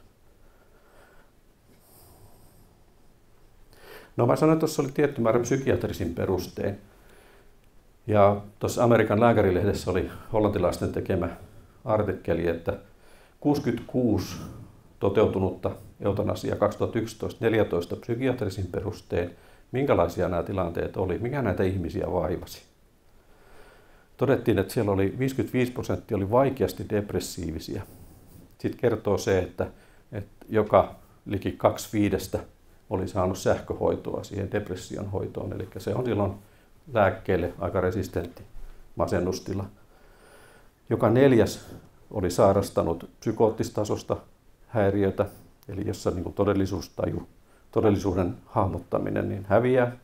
No, mä sanoin, että tuossa oli tietty määrä psykiatrisin perustein. Ja tuossa Amerikan lääkärilehdessä oli hollantilaisten tekemä artikkeli, että 66 toteutunutta eutanasiaa 2011-2014 psykiatrisin perustein. Minkälaisia nämä tilanteet oli? Mikä näitä ihmisiä vaivasi? Todettiin, että siellä oli 55% oli vaikeasti depressiivisiä. Sitten kertoo se, että joka liki 2/5 oli saanut sähköhoitoa siihen depression hoitoon. Eli se on silloin lääkkeelle aika resistentti masennustila. Joka 4 oli sairastanut psykoottistasosta häiriötä, eli jossa niin kuin todellisuustaju, todellisuuden hahmottaminen niin häviää.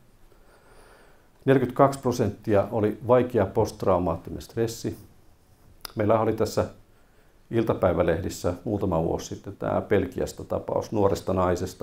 42% oli vaikea posttraumaattinen stressi. Meillä oli tässä iltapäivälehdissä muutama vuosi sitten tämä Belgiasta tapaus nuoresta naisesta.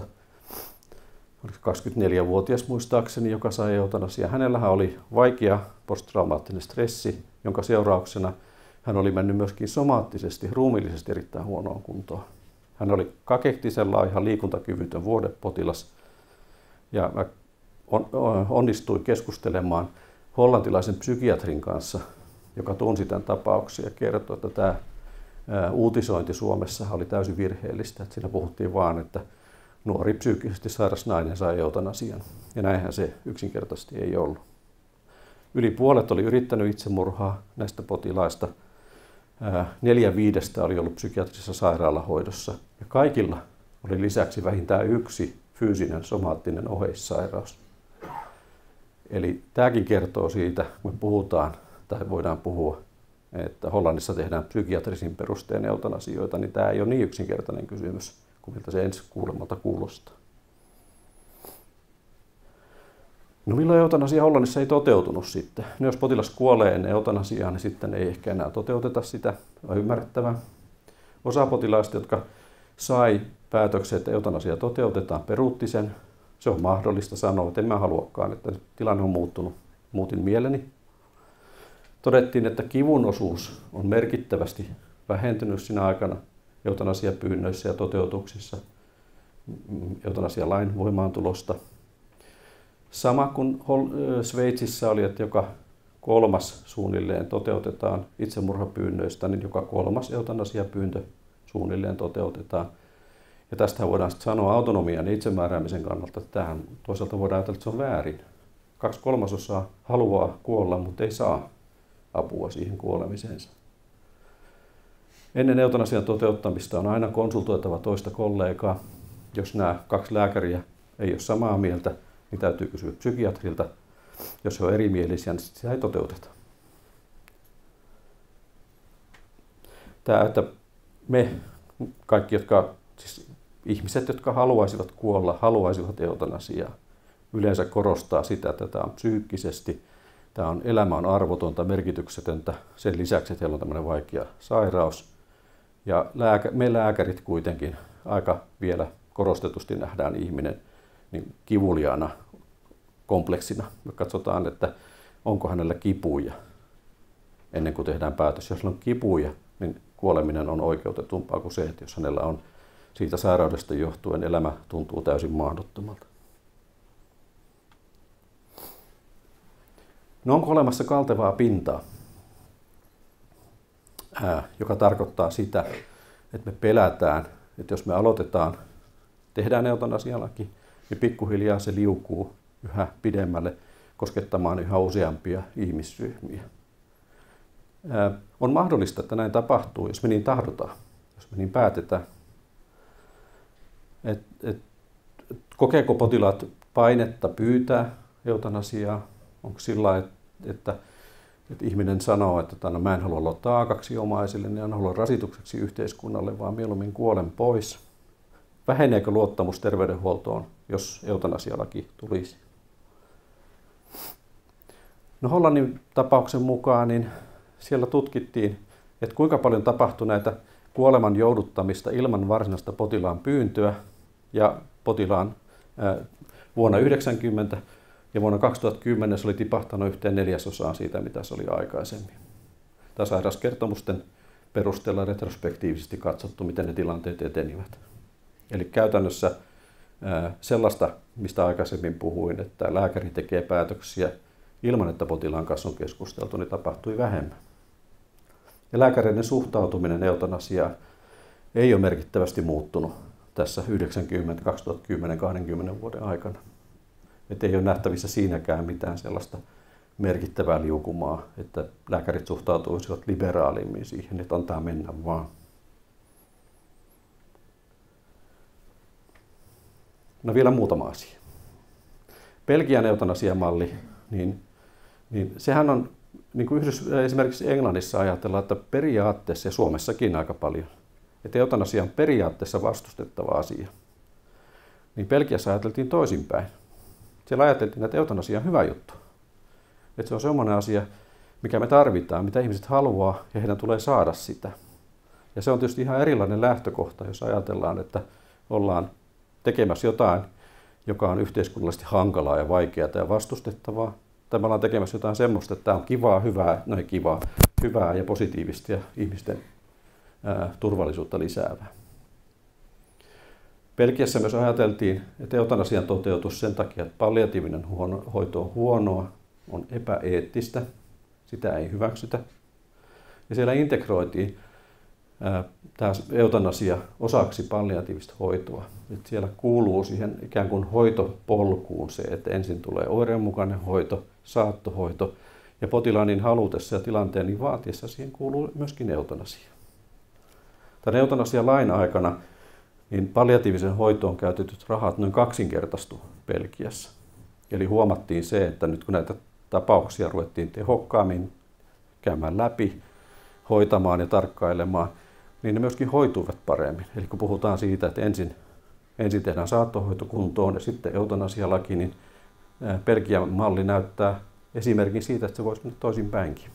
24-vuotias muistaakseni, joka sai eutanasiaa. Hänellähän oli vaikea posttraumaattinen stressi, jonka seurauksena hän oli mennyt myöskin somaattisesti, ruumiillisesti erittäin huonoon kuntoon. Hän oli kakehtisella ihan liikuntakyvytön vuodepotilas ja onnistui keskustelemaan hollantilaisen psykiatrin kanssa, joka tunsi tämän tapauksen ja kertoi, että tämä uutisointi Suomessa oli täysin virheellistä. Että siinä puhuttiin vaan, että nuori psyykkisesti sairas nainen sai eutanasian, ja näinhän se yksinkertaisesti ei ollut. Yli puolet oli yrittänyt itsemurhaa näistä potilaista. 4/5 oli ollut psykiatrisessa sairaalahoidossa ja kaikilla oli lisäksi vähintään yksi fyysinen somaattinen oheissairaus. Eli tämäkin kertoo siitä, kun me puhutaan tai voidaan puhua, että Hollannissa tehdään psykiatrisin perustein eutanasioita, niin tämä ei ole niin yksinkertainen kysymys kuin miltä se ensi kuulemalta kuulostaa. No milloin eutanasia Hollannissa ei toteutunut sitten? No jos potilas kuolee ennen eutanasiaa, niin sitten ei ehkä enää toteuteta sitä, on ymmärrettävää. Osa potilaista, jotka sai päätöksen, että eutanasia toteutetaan, peruutti sen. Se on mahdollista sanoa, että en mä haluakaan, että tilanne on muuttunut. Muutin mieleni. Todettiin, että kivun osuus on merkittävästi vähentynyt siinä aikana eutanasiapyynnöissä ja toteutuksissa eutanasialain voimaantulosta. Sama kuin Sveitsissä oli, että joka 3. suunnilleen toteutetaan itsemurhapyynnöistä, niin joka 3. eutanasiapyyntö suunnilleen toteutetaan. Ja tästä voidaan sitten sanoa autonomian ja itsemääräämisen kannalta, että tähän toisaalta voidaan ajatella, että se on väärin. 2/3 haluaa kuolla, mutta ei saa apua siihen kuolemiseensa. Ennen eutanasian toteuttamista on aina konsultoitava toista kollegaa. Jos nämä 2 lääkäriä ei ole samaa mieltä, niin täytyy kysyä psykiatrilta. Jos he ovat erimielisiä, niin sitä ei toteuteta. Tämä, että me kaikki, siis ihmiset, jotka haluaisivat kuolla, haluaisivat eutanasiaa, yleensä korostaa sitä, että tämä on psyykkisesti, elämä on arvotonta, merkityksetöntä, sen lisäksi, että heillä on tämmöinen vaikea sairaus. Ja me lääkärit kuitenkin aika vielä korostetusti nähdään ihminen niin kivuliaana kompleksina. Me katsotaan, että onko hänellä kipuja ennen kuin tehdään päätös. Jos on kipuja, niin kuoleminen on oikeutetumpaa kuin se, että jos hänellä on siitä sairaudesta johtuen elämä tuntuu täysin mahdottomalta. No onko olemassa kaltevaa pintaa, joka tarkoittaa sitä, että me pelätään, että jos me tehdään eutanasialaki, niin pikkuhiljaa se liukuu yhä pidemmälle koskettamaan yhä useampia ihmisryhmiä. On mahdollista, että näin tapahtuu, jos me niin tahdotaan, jos me niin päätetään. Kokeeko potilaat painetta pyytää eutanasiaa? Onko sillä, että ihminen sanoo, että mä en halua olla taakaksi omaisille, niin en halua rasitukseksi yhteiskunnalle, vaan mieluummin kuolen pois? Väheneekö luottamus terveydenhuoltoon, jos eutanasialaki tulisi? No Hollannin tapauksen mukaan niin siellä tutkittiin, että kuinka paljon tapahtui näitä kuoleman jouduttamista ilman varsinaista potilaan pyyntöä ja potilaan vuonna 1990 ja vuonna 2010 se oli tipahtanut 1/4 siitä, mitä se oli aikaisemmin. Tämä sairauskertomusten perusteella retrospektiivisesti katsottu, miten ne tilanteet etenivät. Eli käytännössä sellaista, mistä aikaisemmin puhuin, että lääkäri tekee päätöksiä ilman, että potilaan kanssa on keskusteltu, niin tapahtui vähemmän. Ja lääkäreiden suhtautuminen eutanasiaan ei ole merkittävästi muuttunut tässä 90, 2010, 20 vuoden aikana. Että ei ole nähtävissä siinäkään mitään sellaista merkittävää liukumaa, että lääkärit suhtautuisivat liberaalimmin siihen, että antaa mennä vaan. No vielä muutama asia. Belgian eutanasiamalli, niin sehän on, niin kuin esimerkiksi Englannissa ajatellaan, että periaatteessa ja Suomessakin aika paljon, että eutanasia on periaatteessa vastustettava asia. Niin Belgiassa ajateltiin toisinpäin. Siellä ajateltiin, että eutanasia on hyvä juttu. Että se on sellainen asia, mikä me tarvitaan, mitä ihmiset haluaa ja heidän tulee saada sitä. Ja se on tietysti ihan erilainen lähtökohta, jos ajatellaan, että ollaan tekemässä jotain, joka on yhteiskunnallisesti hankalaa ja vaikeaa ja vastustettavaa. Tai me ollaan tekemässä jotain semmoista, että tämä on kivaa, hyvää ja positiivista ja ihmisten turvallisuutta lisäävää. Belgiassa myös ajateltiin, että eutanasian toteutus sen takia, että palliatiivinen hoito on huonoa, on epäeettistä, sitä ei hyväksytä. Ja siellä integroitiin tämä eutanasia osaksi palliatiivista hoitoa. Että siellä kuuluu siihen ikään kuin hoitopolkuun se, että ensin tulee oireenmukainen hoito, saattohoito Ja potilaan niin halutessa ja tilanteen niin vaatiessa siihen kuuluu myöskin eutanasia. Tämän eutanasialain aikana niin palliatiivisen hoitoon käytetyt rahat noin kaksinkertaistu Belgiassa. Eli huomattiin se, että nyt kun näitä tapauksia ruvettiin tehokkaammin käymään läpi, hoitamaan ja tarkkailemaan, niin ne myöskin hoituivat paremmin. Eli kun puhutaan siitä, että ensin tehdään saattohoito kuntoon ja sitten eutanasialaki, niin Belgian malli näyttää esimerkin siitä, että se voisi mennä toisinpäinkin.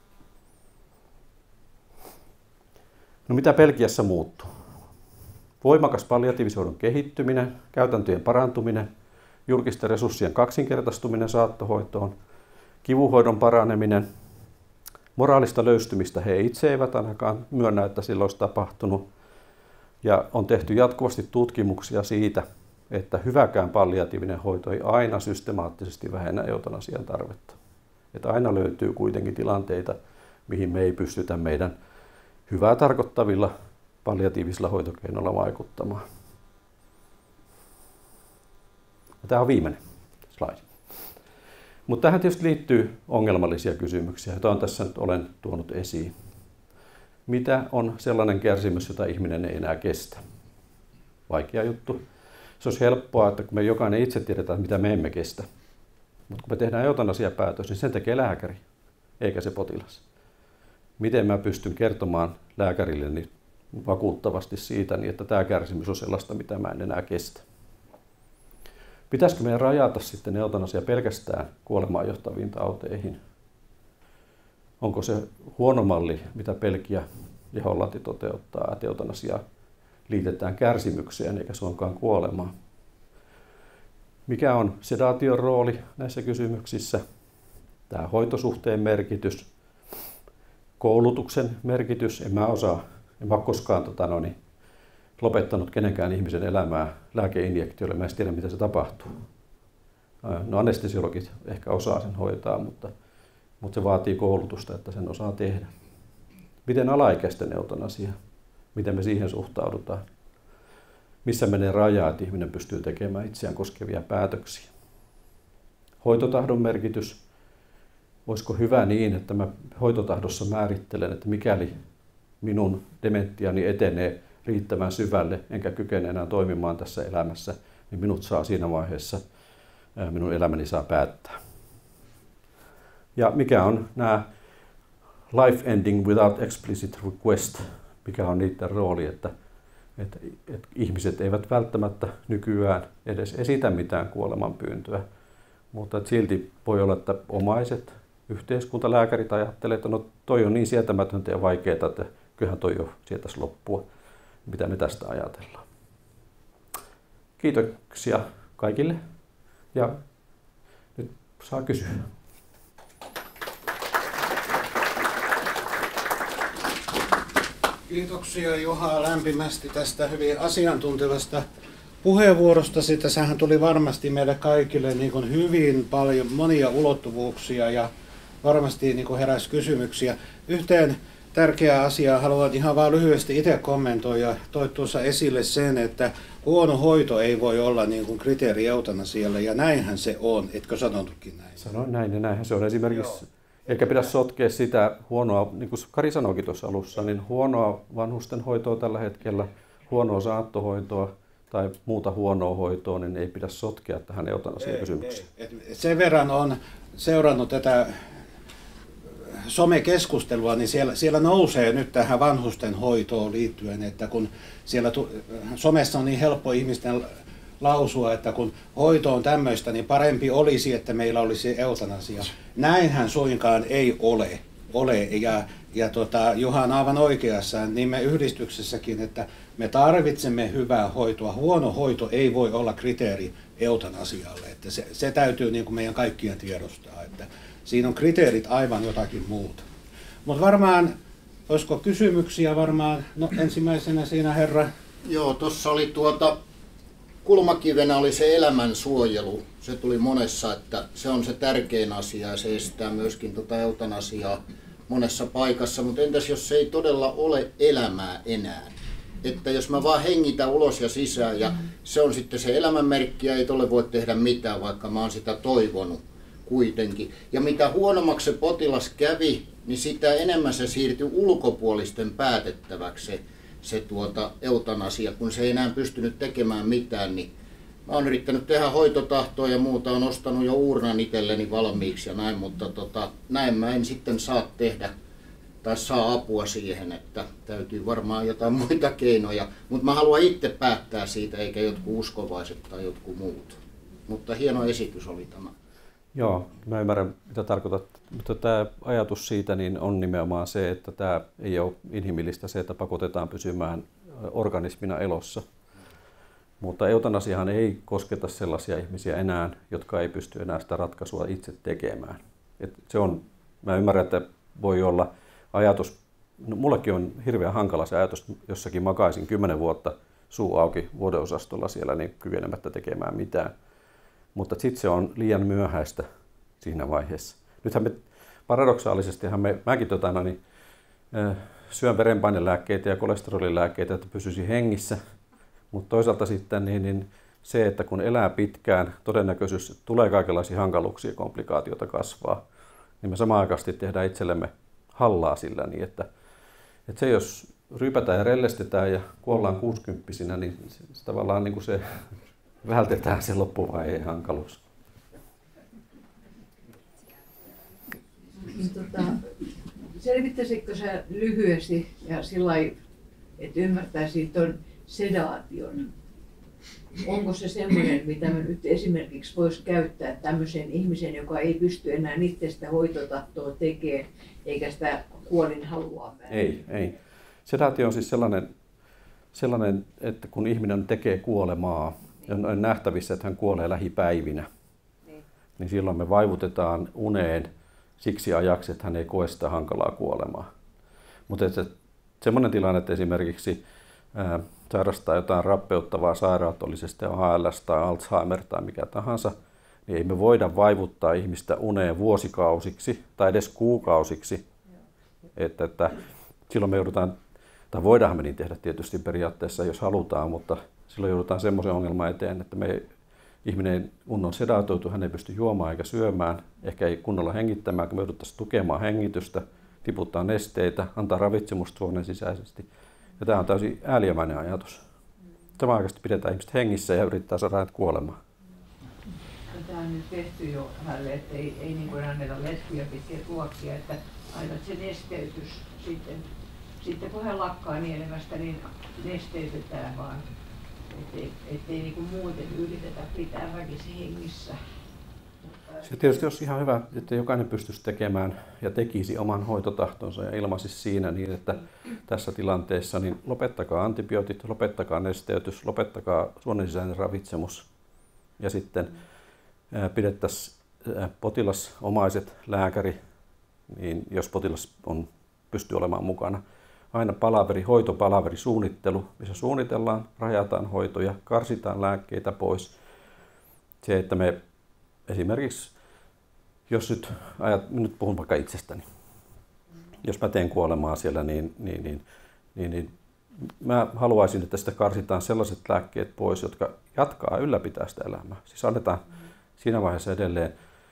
No mitä Belgiassa muuttuu? Voimakas palliatiivishoidon kehittyminen, käytäntöjen parantuminen, julkisten resurssien kaksinkertaistuminen saattohoitoon, kivunhoidon paraneminen, moraalista löystymistä he itse eivät ainakaan myönnä, että sillä olisi tapahtunut. Ja on tehty jatkuvasti tutkimuksia siitä, että hyväkään palliatiivinen hoito ei aina systemaattisesti vähennä eutanasian tarvetta. Että aina löytyy kuitenkin tilanteita, mihin me ei pystytä meidän hyvää tarkoittavilla palliatiivisilla hoitokeinoilla vaikuttamaan. Ja tämä on viimeinen slide. Mutta tähän tietysti liittyy ongelmallisia kysymyksiä, joita tässä nyt olen tuonut esiin. Mitä on sellainen kärsimys, jota ihminen ei enää kestä? Vaikea juttu. Se olisi helppoa, että kun me jokainen itse tiedetään, mitä me emme kestä. Mutta kun me tehdään eutanasiapäätös, niin sen tekee lääkäri, eikä se potilas. Miten mä pystyn kertomaan lääkärille niin vakuuttavasti siitä, niin että tämä kärsimys on sellaista, mitä mä en enää kestä? Pitäisikö meidän rajata sitten eutanasia pelkästään kuolemaan johtaviin tauteihin? Onko se huono malli, mitä Belgia ja Hollanti toteuttaa, että eutanasia liitetään kärsimykseen eikä suinkaan kuolemaan? Mikä on sedaation rooli näissä kysymyksissä? Tämä hoitosuhteen merkitys, koulutuksen merkitys. En mä ole koskaan lopettanut kenenkään ihmisen elämää lääkeinjektioille. Mä en tiedä, mitä se tapahtuu. No anestesiologit ehkä osaa sen hoitaa, mutta se vaatii koulutusta, että sen osaa tehdä. Miten alaikäisten eutanasia? Miten me siihen suhtaudutaan? Missä menee raja, että ihminen pystyy tekemään itseään koskevia päätöksiä? Hoitotahdon merkitys. Olisiko hyvä niin, että mä hoitotahdossa määrittelen, että mikäli minun dementiani etenee riittävän syvälle, enkä kykene enää toimimaan tässä elämässä, niin minut saa siinä vaiheessa, minun elämäni saa päättää. Ja mikä on nämä life ending without explicit request, mikä on niiden rooli, että ihmiset eivät välttämättä nykyään edes esitä mitään kuolemanpyyntöä, mutta silti voi olla, että omaiset, yhteiskuntalääkärit ajattelee, että no toi on niin sietämätöntä ja vaikeaa, että kyllähän toi jo sietäisi loppua. Mitä me tästä ajatellaan. Kiitoksia kaikille ja nyt saa kysyä. Kiitoksia Juha lämpimästi tästä hyvin asiantuntevasta puheenvuorosta. Tässähän tuli varmasti meille kaikille niin kuin hyvin paljon monia ulottuvuuksia ja varmasti niin kuin heräsi kysymyksiä. Yhteen tärkeää asiaa haluan ihan vaan lyhyesti itse kommentoida. Toit tuossa esille sen, että huono hoito ei voi olla niin kuin kriteeri eutanasialle, ja näinhän se on. Etkö sanonutkin näin? Sanoin näin, ja näinhän se on esimerkiksi. Eikä pidä sotkea sitä huonoa, niin kuin Kari sanoikin tuossa alussa, niin huonoa vanhustenhoitoa tällä hetkellä, huonoa saattohoitoa tai muuta huonoa hoitoa, niin ei pidä sotkea tähän eutanasiakysymykseen. Sen verran on seurannut tätä somekeskustelua, niin siellä nousee nyt tähän vanhusten hoitoon liittyen, että kun siellä somessa on niin helppo ihmisten lausua, että kun hoito on tämmöistä, niin parempi olisi, että meillä olisi eutanasia. Näinhän suinkaan ei ole. Juha on aivan oikeassa, niin me yhdistyksessäkin, että me tarvitsemme hyvää hoitoa. Huono hoito ei voi olla kriteeri eutanasialle. Että se täytyy niin kuin meidän kaikkien tiedostaa, että siinä on kriteerit aivan jotakin muuta. Mutta varmaan, olisiko kysymyksiä varmaan, no ensimmäisenä siinä herra. Joo, tuossa oli kulmakivenä oli se elämänsuojelu. Se tuli monessa, että se on se tärkein asia ja se estää myöskin eutanasiaa monessa paikassa. Mutta entäs jos se ei todella ole elämää enää? Että jos mä vaan hengitän ulos ja sisään ja se on sitten se elämänmerkki ja ei tolle voi tehdä mitään, vaikka mä oon sitä toivonut. kuitenkin. Ja mitä huonommaksi se potilas kävi, niin sitä enemmän se siirtyi ulkopuolisten päätettäväksi se eutanasia, kun se ei enää pystynyt tekemään mitään. Niin mä oon yrittänyt tehdä hoitotahtoa ja muuta, on ostanut jo uurnan itselleni valmiiksi ja näin, mutta näin mä en sitten saa tehdä tai saa apua siihen, että täytyy varmaan jotain muita keinoja. Mutta mä haluan itse päättää siitä, eikä jotkut uskovaiset tai jotkut muut. Mutta hieno esitys oli tämä. Joo, mä ymmärrän mitä tarkoitat, mutta tämä ajatus siitä niin on nimenomaan se, että tämä ei ole inhimillistä se, että pakotetaan pysymään organismina elossa. Mutta eutanasiahan ei kosketa sellaisia ihmisiä enää, jotka ei pysty enää sitä ratkaisua itse tekemään. Mä ymmärrän, että voi olla ajatus, no mullekin on hirveän hankala se ajatus, jossakin makaisin 10 vuotta suu auki vuodeosastolla siellä niin kykenemättä tekemään mitään. Mutta sitten se on liian myöhäistä siinä vaiheessa. Nythän paradoksaalisestihan mäkin syön verenpainelääkkeitä ja kolesterolilääkkeitä, että pysyisi hengissä. Mutta toisaalta sitten niin se, että kun elää pitkään, todennäköisyys, että tulee kaikenlaisia hankaluuksia ja komplikaatioita kasvaa, niin me samaan aikaan tehdään itsellemme hallaa sillä niin, että se jos ryypätään ja rellestetään ja kuollaan 60-vuotiaana, niin se tavallaan niin kuin se vältetään se loppuvaiheen hankaluus. Selvittäisitkö sä lyhyesti ja sillä lailla, että ymmärtäisit tuon sedaation? Onko se semmoinen, mitä me nyt esimerkiksi voisi käyttää tämmöisen ihmisen, joka ei pysty enää itse sitä hoitotahtoa tekemään, eikä sitä kuolinhalua määrin? Ei. Sedaatio on siis sellainen, että kun ihminen tekee kuolemaa, ja on nähtävissä, että hän kuolee lähipäivinä, niin silloin me vaivutetaan uneen siksi ajaksi, että hän ei koe sitä hankalaa kuolemaa. Mutta semmoinen tilanne, että esimerkiksi sairastaa jotain rappeuttavaa sairautta, oli se sitten ALS tai Alzheimer tai mikä tahansa, niin ei me voida vaivuttaa ihmistä uneen vuosikausiksi tai edes kuukausiksi. Että silloin me joudutaan, tai voidaanhan me niin tehdä tietysti periaatteessa, jos halutaan, mutta silloin joudutaan semmoisen ongelman eteen, että ihminen kun on sedatoitu, hän ei pysty juomaan eikä syömään, ehkä ei kunnolla hengittämään, kun me jouduttaisiin tukemaan hengitystä, tiputtaa nesteitä, antaa ravitsemusta suonen sisäisesti. Ja tämä on täysin ääliömäinen ajatus. Samaan aikaan pidetään ihmiset hengissä ja yrittää saada hänet kuolemaan. Tämä on nyt tehty jo hänelle, että ei niin kuin anneta letkuja pitkiä tuoksia, että aina se nesteytys sitten kun hän lakkaa nielemästä, niin nesteytetään vaan. Ettei niin kuin muuten yritetä pitää väkisin hengissä. Se tietysti olisi ihan hyvä, että jokainen pystyisi tekemään ja tekisi oman hoitotahtonsa ja ilmaisisi siinä niin, että tässä tilanteessa niin lopettakaa antibiootit, lopettakaa nesteytys, lopettakaa suonen sisäinen ravitsemus ja sitten pidettäisiin potilas, omaiset, lääkäri, niin jos potilas pystyy olemaan mukana. Aina hoitopalaveri, suunnittelu, missä suunnitellaan, rajataan hoitoja, karsitaan lääkkeitä pois. Se, että me esimerkiksi, jos nyt puhun vaikka itsestäni, jos mä teen kuolemaa siellä, niin mä haluaisin, että sitä karsitaan sellaiset lääkkeet pois, jotka jatkaa ylläpitää sitä elämää. Siis annetaan siinä vaiheessa edelleen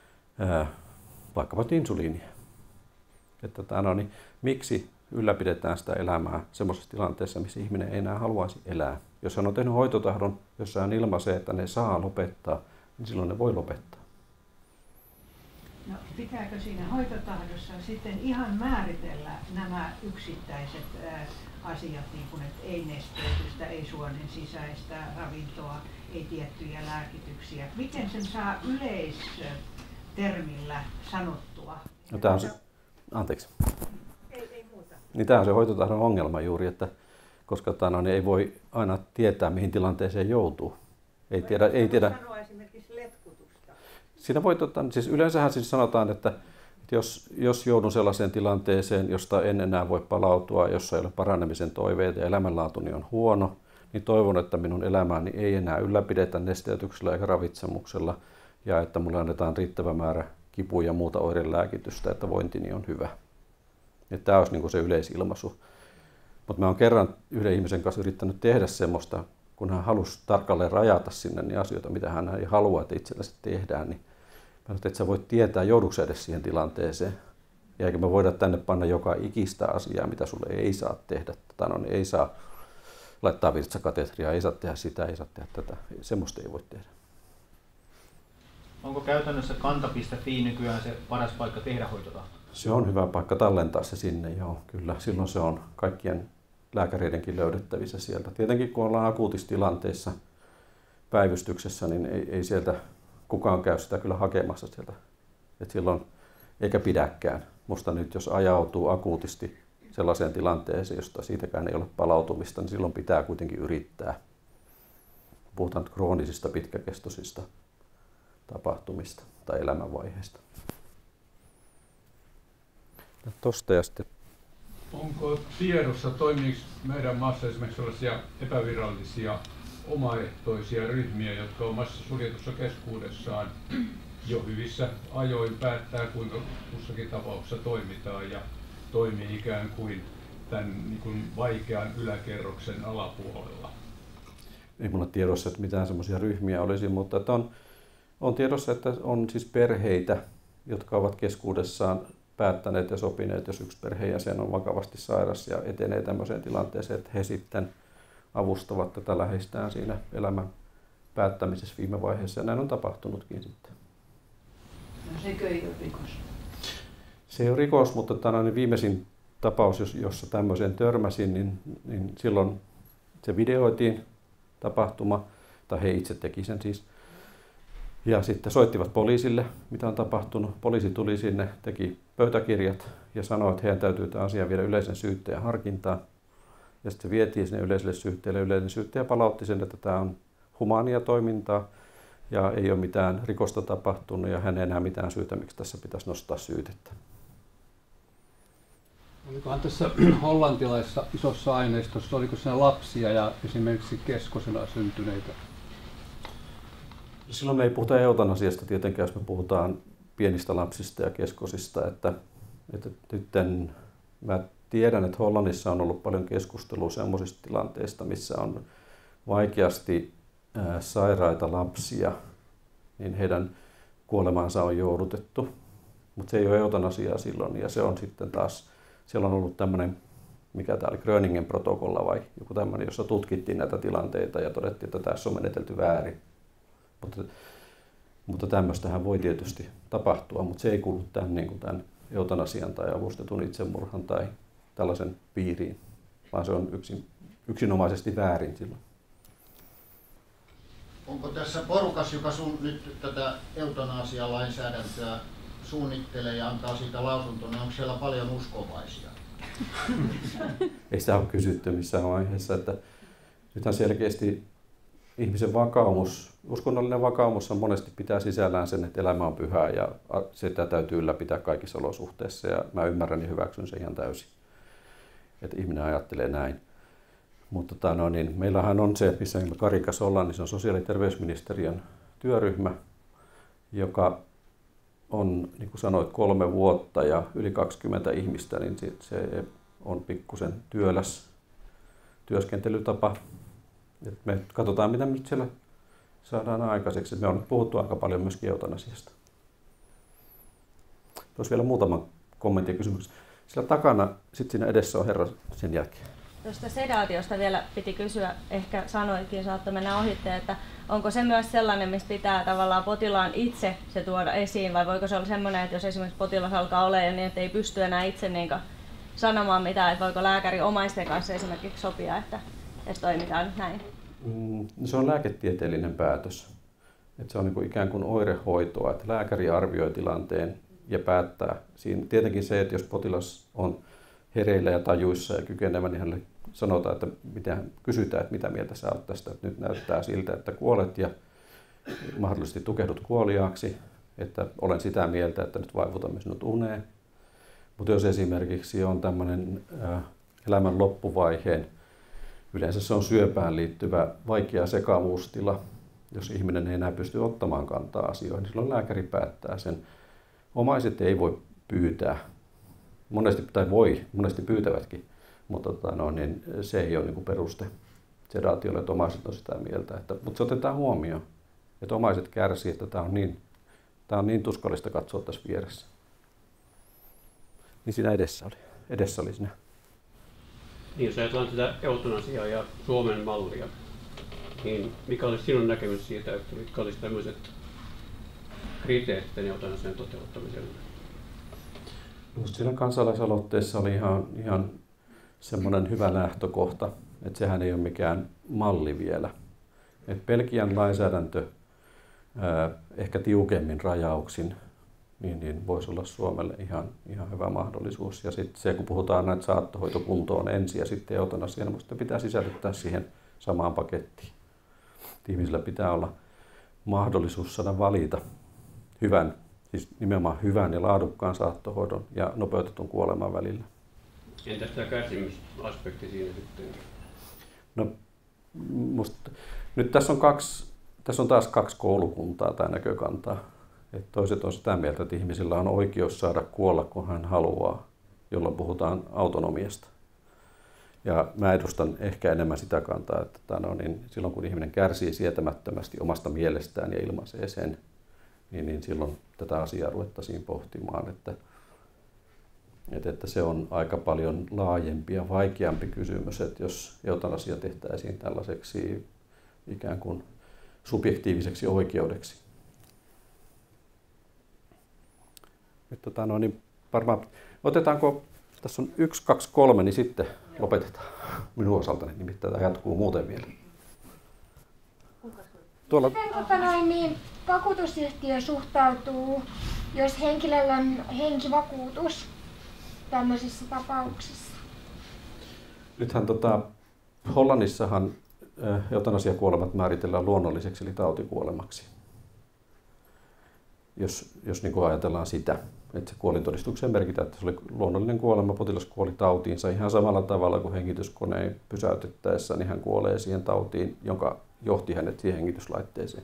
vaikkapa insuliinia. Että miksi ylläpidetään sitä elämää semmoisessa tilanteessa, missä ihminen ei enää haluaisi elää. Jos hän on tehnyt hoitotahdon, jossa hän ilmaisee, että ne saa lopettaa, niin silloin ne voi lopettaa. No, pitääkö siinä hoitotahdossa sitten ihan määritellä nämä yksittäiset asiat, niin kuin, että ei nesteytystä, ei suonen sisäistä ravintoa, ei tiettyjä lääkityksiä? Miten sen saa yleistermillä sanottua? No, tämä on se, anteeksi. Ei muuta. Niin tämä on se hoitotahdon ongelma juuri, että koska ei voi aina tietää, mihin tilanteeseen joutuu. Ei tiedä. Sanoa esimerkiksi letkutusta. Siinä voi, siis yleensähän siis sanotaan, että jos joudun sellaiseen tilanteeseen, josta en enää voi palautua, jossa ei ole paranemisen toiveita ja elämänlaatuni on huono, niin toivon, että minun elämääni ei enää ylläpidetä nesteytyksellä eikä ravitsemuksella ja että mulle annetaan riittävä määrä kipuja ja muuta oirelääkitystä, että vointini on hyvä. Että tämä olisi niin kuin se yleisilmaisu. Mutta mä oon kerran yhden ihmisen kanssa yrittänyt tehdä semmoista, kun hän halusi tarkalleen rajata sinne niin asioita, mitä hän ei halua, että itsellensä tehdään, niin et sä voit tietää, joudutko edes siihen tilanteeseen. Ja eikä me voida tänne panna joka ikistä asiaa, mitä sulle ei saa tehdä. Ei saa laittaa virtsakatetria, ei saa tehdä sitä, ei saa tehdä tätä. Semmoista ei voi tehdä. Onko käytännössä kanta.fi nykyään se paras paikka tehdä hoitotahto? Se on hyvä paikka tallentaa se sinne, joo, kyllä. Silloin se on kaikkien lääkäreidenkin löydettävissä sieltä. Tietenkin kun ollaan akuutissa tilanteessa päivystyksessä, niin ei sieltä kukaan käy sitä kyllä hakemassa sieltä. Et silloin, eikä pidäkään. Musta nyt jos ajautuu akuutisti sellaiseen tilanteeseen, josta siitäkään ei ole palautumista, niin silloin pitää kuitenkin yrittää. Puhutaan kroonisista pitkäkestoisista tapahtumista tai elämänvaiheista. Ja tosta ja sitten. Onko tiedossa, toimiiko meidän maassa esimerkiksi sellaisia epävirallisia omaehtoisia ryhmiä, jotka omassa suljetussa keskuudessaan jo hyvissä ajoin päättää, kuinka kussakin tapauksessa toimitaan ja toimii ikään kuin tämän niin kuin vaikean yläkerroksen alapuolella? Ei mulla tiedossa, että mitään semmoisia ryhmiä olisi, mutta että on tiedossa, että on siis perheitä, jotka ovat keskuudessaan päättäneet ja sopineet, jos yksi perheenjäsen on vakavasti sairas ja etenee tämmöiseen tilanteeseen, että he sitten avustavat tätä läheistään siinä elämän päättämisessä viime vaiheessa, ja näin on tapahtunutkin sitten. No sekö ei ole rikos? Se ei ole rikos, mutta viimeisin tapaus, jossa tämmöiseen törmäsin, niin silloin se videoitiin tapahtuma, tai he itse teki sen siis. Ja sitten soittivat poliisille, mitä on tapahtunut. Poliisi tuli sinne, teki pöytäkirjat ja sanoi, että heidän täytyy tämä asia viedä yleisen syyttäjän harkintaan. Ja sitten se vietiin sinne yleiselle syyttäjälle. Yleinen syyttäjä palautti sen, että tämä on humaania toimintaa ja ei ole mitään rikosta tapahtunut ja hän ei enää mitään syytä, miksi tässä pitäisi nostaa syytettä. Olikohan tässä hollantilaisessa isossa aineistossa, oliko siinä lapsia ja esimerkiksi keskosena syntyneitä? Silloin me ei puhuta eutanasiasta tietenkään, jos me puhutaan pienistä lapsista ja keskosista. Että nyt mä tiedän, että Hollannissa on ollut paljon keskustelua sellaisista tilanteista, missä on vaikeasti sairaita lapsia, niin heidän kuolemaansa on joudutettu. Mutta se ei ole eutanasiaa silloin, ja se on sitten taas, siellä on ollut tämmöinen, mikä tämä oli, Gröningen protokolla vai joku tämmöinen, jossa tutkittiin näitä tilanteita ja todettiin, että tässä on menetelty väärin. Mutta tämmöistähän voi tietysti tapahtua, mutta se ei kuulu tämän eutanasian tai avustetun itsemurhan tai tällaisen piiriin, vaan se on yksinomaisesti väärin silloin. Onko tässä porukas, joka nyt tätä eutanasialainsäädäntöä suunnittelee ja antaa siitä lausuntoa, niin onko siellä paljon uskovaisia? Ei sitä ole kysytty missään vaiheessa, että nythän selkeästi ihmisen vakaumus, uskonnollinen vakaumus monesti pitää sisällään sen, että elämä on pyhää ja sitä täytyy ylläpitää kaikissa olosuhteissa ja mä ymmärrän ja hyväksyn sen ihan täysin, että ihminen ajattelee näin. Mutta meillähän on se, missä me Karikas ollaan, niin se on sosiaali- ja terveysministeriön työryhmä, joka on, niin kuin sanoit, 3 vuotta ja yli 20 ihmistä, niin se on pikkusen työläs työskentelytapa. Et me katsotaan, mitä me nyt siellä saadaan aikaiseksi. Me on puhuttu aika paljon myöskin eutanasiasta. Olisi vielä muutama kommentti ja kysymys. Sillä takana, sitten siinä edessä on herra sen jälkeen. Tuosta sedaatiosta vielä piti kysyä, ehkä sanoitkin, saattoi mennä ohitte, että onko se myös sellainen, mistä pitää tavallaan potilaan itse se tuoda esiin, vai voiko se olla sellainen, että jos esimerkiksi potilas alkaa olemaan niin, että ei pysty enää itse sanomaan mitään, että voiko lääkäri omaisten kanssa esimerkiksi sopia, että toimitaan nyt näin? Se on lääketieteellinen päätös. Että se on niin kuin ikään kuin oirehoitoa, että lääkäri arvioi tilanteen ja päättää. Siinä tietenkin se, että jos potilas on hereillä ja tajuissa ja kykenevä, niin hänelle sanotaan, että kysytään, että mitä mieltä sä olet tästä, että nyt näyttää siltä, että kuolet ja mahdollisesti tukehdut kuoliaaksi, että olen sitä mieltä, että nyt vaivutamme sinut uneen. Mutta jos esimerkiksi on tämmöinen elämän loppuvaiheen, yleensä se on syöpään liittyvä vaikea sekavuustila, jos ihminen ei enää pysty ottamaan kantaa asioihin, niin silloin lääkäri päättää sen. Omaiset ei voi pyytää. Monesti pyytävätkin, mutta se ei ole peruste sedaatiolle, että omaiset on sitä mieltä. Mutta se otetaan huomioon, että omaiset kärsii, että tämä on niin Tämä on niin tuskallista katsoa tässä vieressä. Niin siinä edessä oli siinä. Niin, jos ajatellaan tätä eutanasiaa ja Suomen mallia, niin mikä olisi sinun näkemys siitä, että mitkä olisi tämmöiset kriteerit eutanasian toteuttamiselle? Minusta siinä kansalaisaloitteessa oli ihan semmoinen hyvä lähtökohta, että sehän ei ole mikään malli vielä. Et Belgian lainsäädäntö ehkä tiukemmin rajauksin niin voisi olla Suomelle ihan hyvä mahdollisuus. Ja sitten se, kun puhutaan näitä saattohoitokuntoon ensin ja sitten eutanasiaan, minusta pitää sisällyttää siihen samaan pakettiin. Ihmisillä pitää olla mahdollisuus saada valita hyvän, siis nimenomaan hyvän ja laadukkaan saattohoidon ja nopeutetun kuoleman välillä. Entäs tämä kärsimysaspekti siinä sitten? No, nyt tässä on taas kaksi koulukuntaa tämä näkökantaa. Et toiset on sitä mieltä, että ihmisillä on oikeus saada kuolla, kun hän haluaa, jolloin puhutaan autonomiasta. Ja mä edustan ehkä enemmän sitä kantaa, että silloin kun ihminen kärsii sietämättömästi omasta mielestään ja ilmaisee sen, niin silloin tätä asiaa ruvettaisiin pohtimaan, että se on aika paljon laajempi ja vaikeampi kysymys, että jos eutanasia tehtäisiin tällaiseksi ikään kuin subjektiiviseksi oikeudeksi. Niin varmaan, otetaanko, tässä on 1, 2, 3, niin sitten lopetetaan minun osaltani, nimittäin tämä jatkuu muuten vielä. Tuolla... Miten vakuutusyhtiö suhtautuu, jos henkilöllä on henkivakuutus tämmöisissä tapauksissa? Nythän Hollannissahan eutanasiakuolemat määritellään luonnolliseksi eli tautikuolemaksi. Jos niin kuin ajatellaan sitä, että se kuolintodistukseen merkitään, että se oli luonnollinen kuolema, potilas kuoli tautiinsa ihan samalla tavalla kuin hengityskoneen pysäytettäessä, niin hän kuolee siihen tautiin, jonka johti hänet siihen hengityslaitteeseen.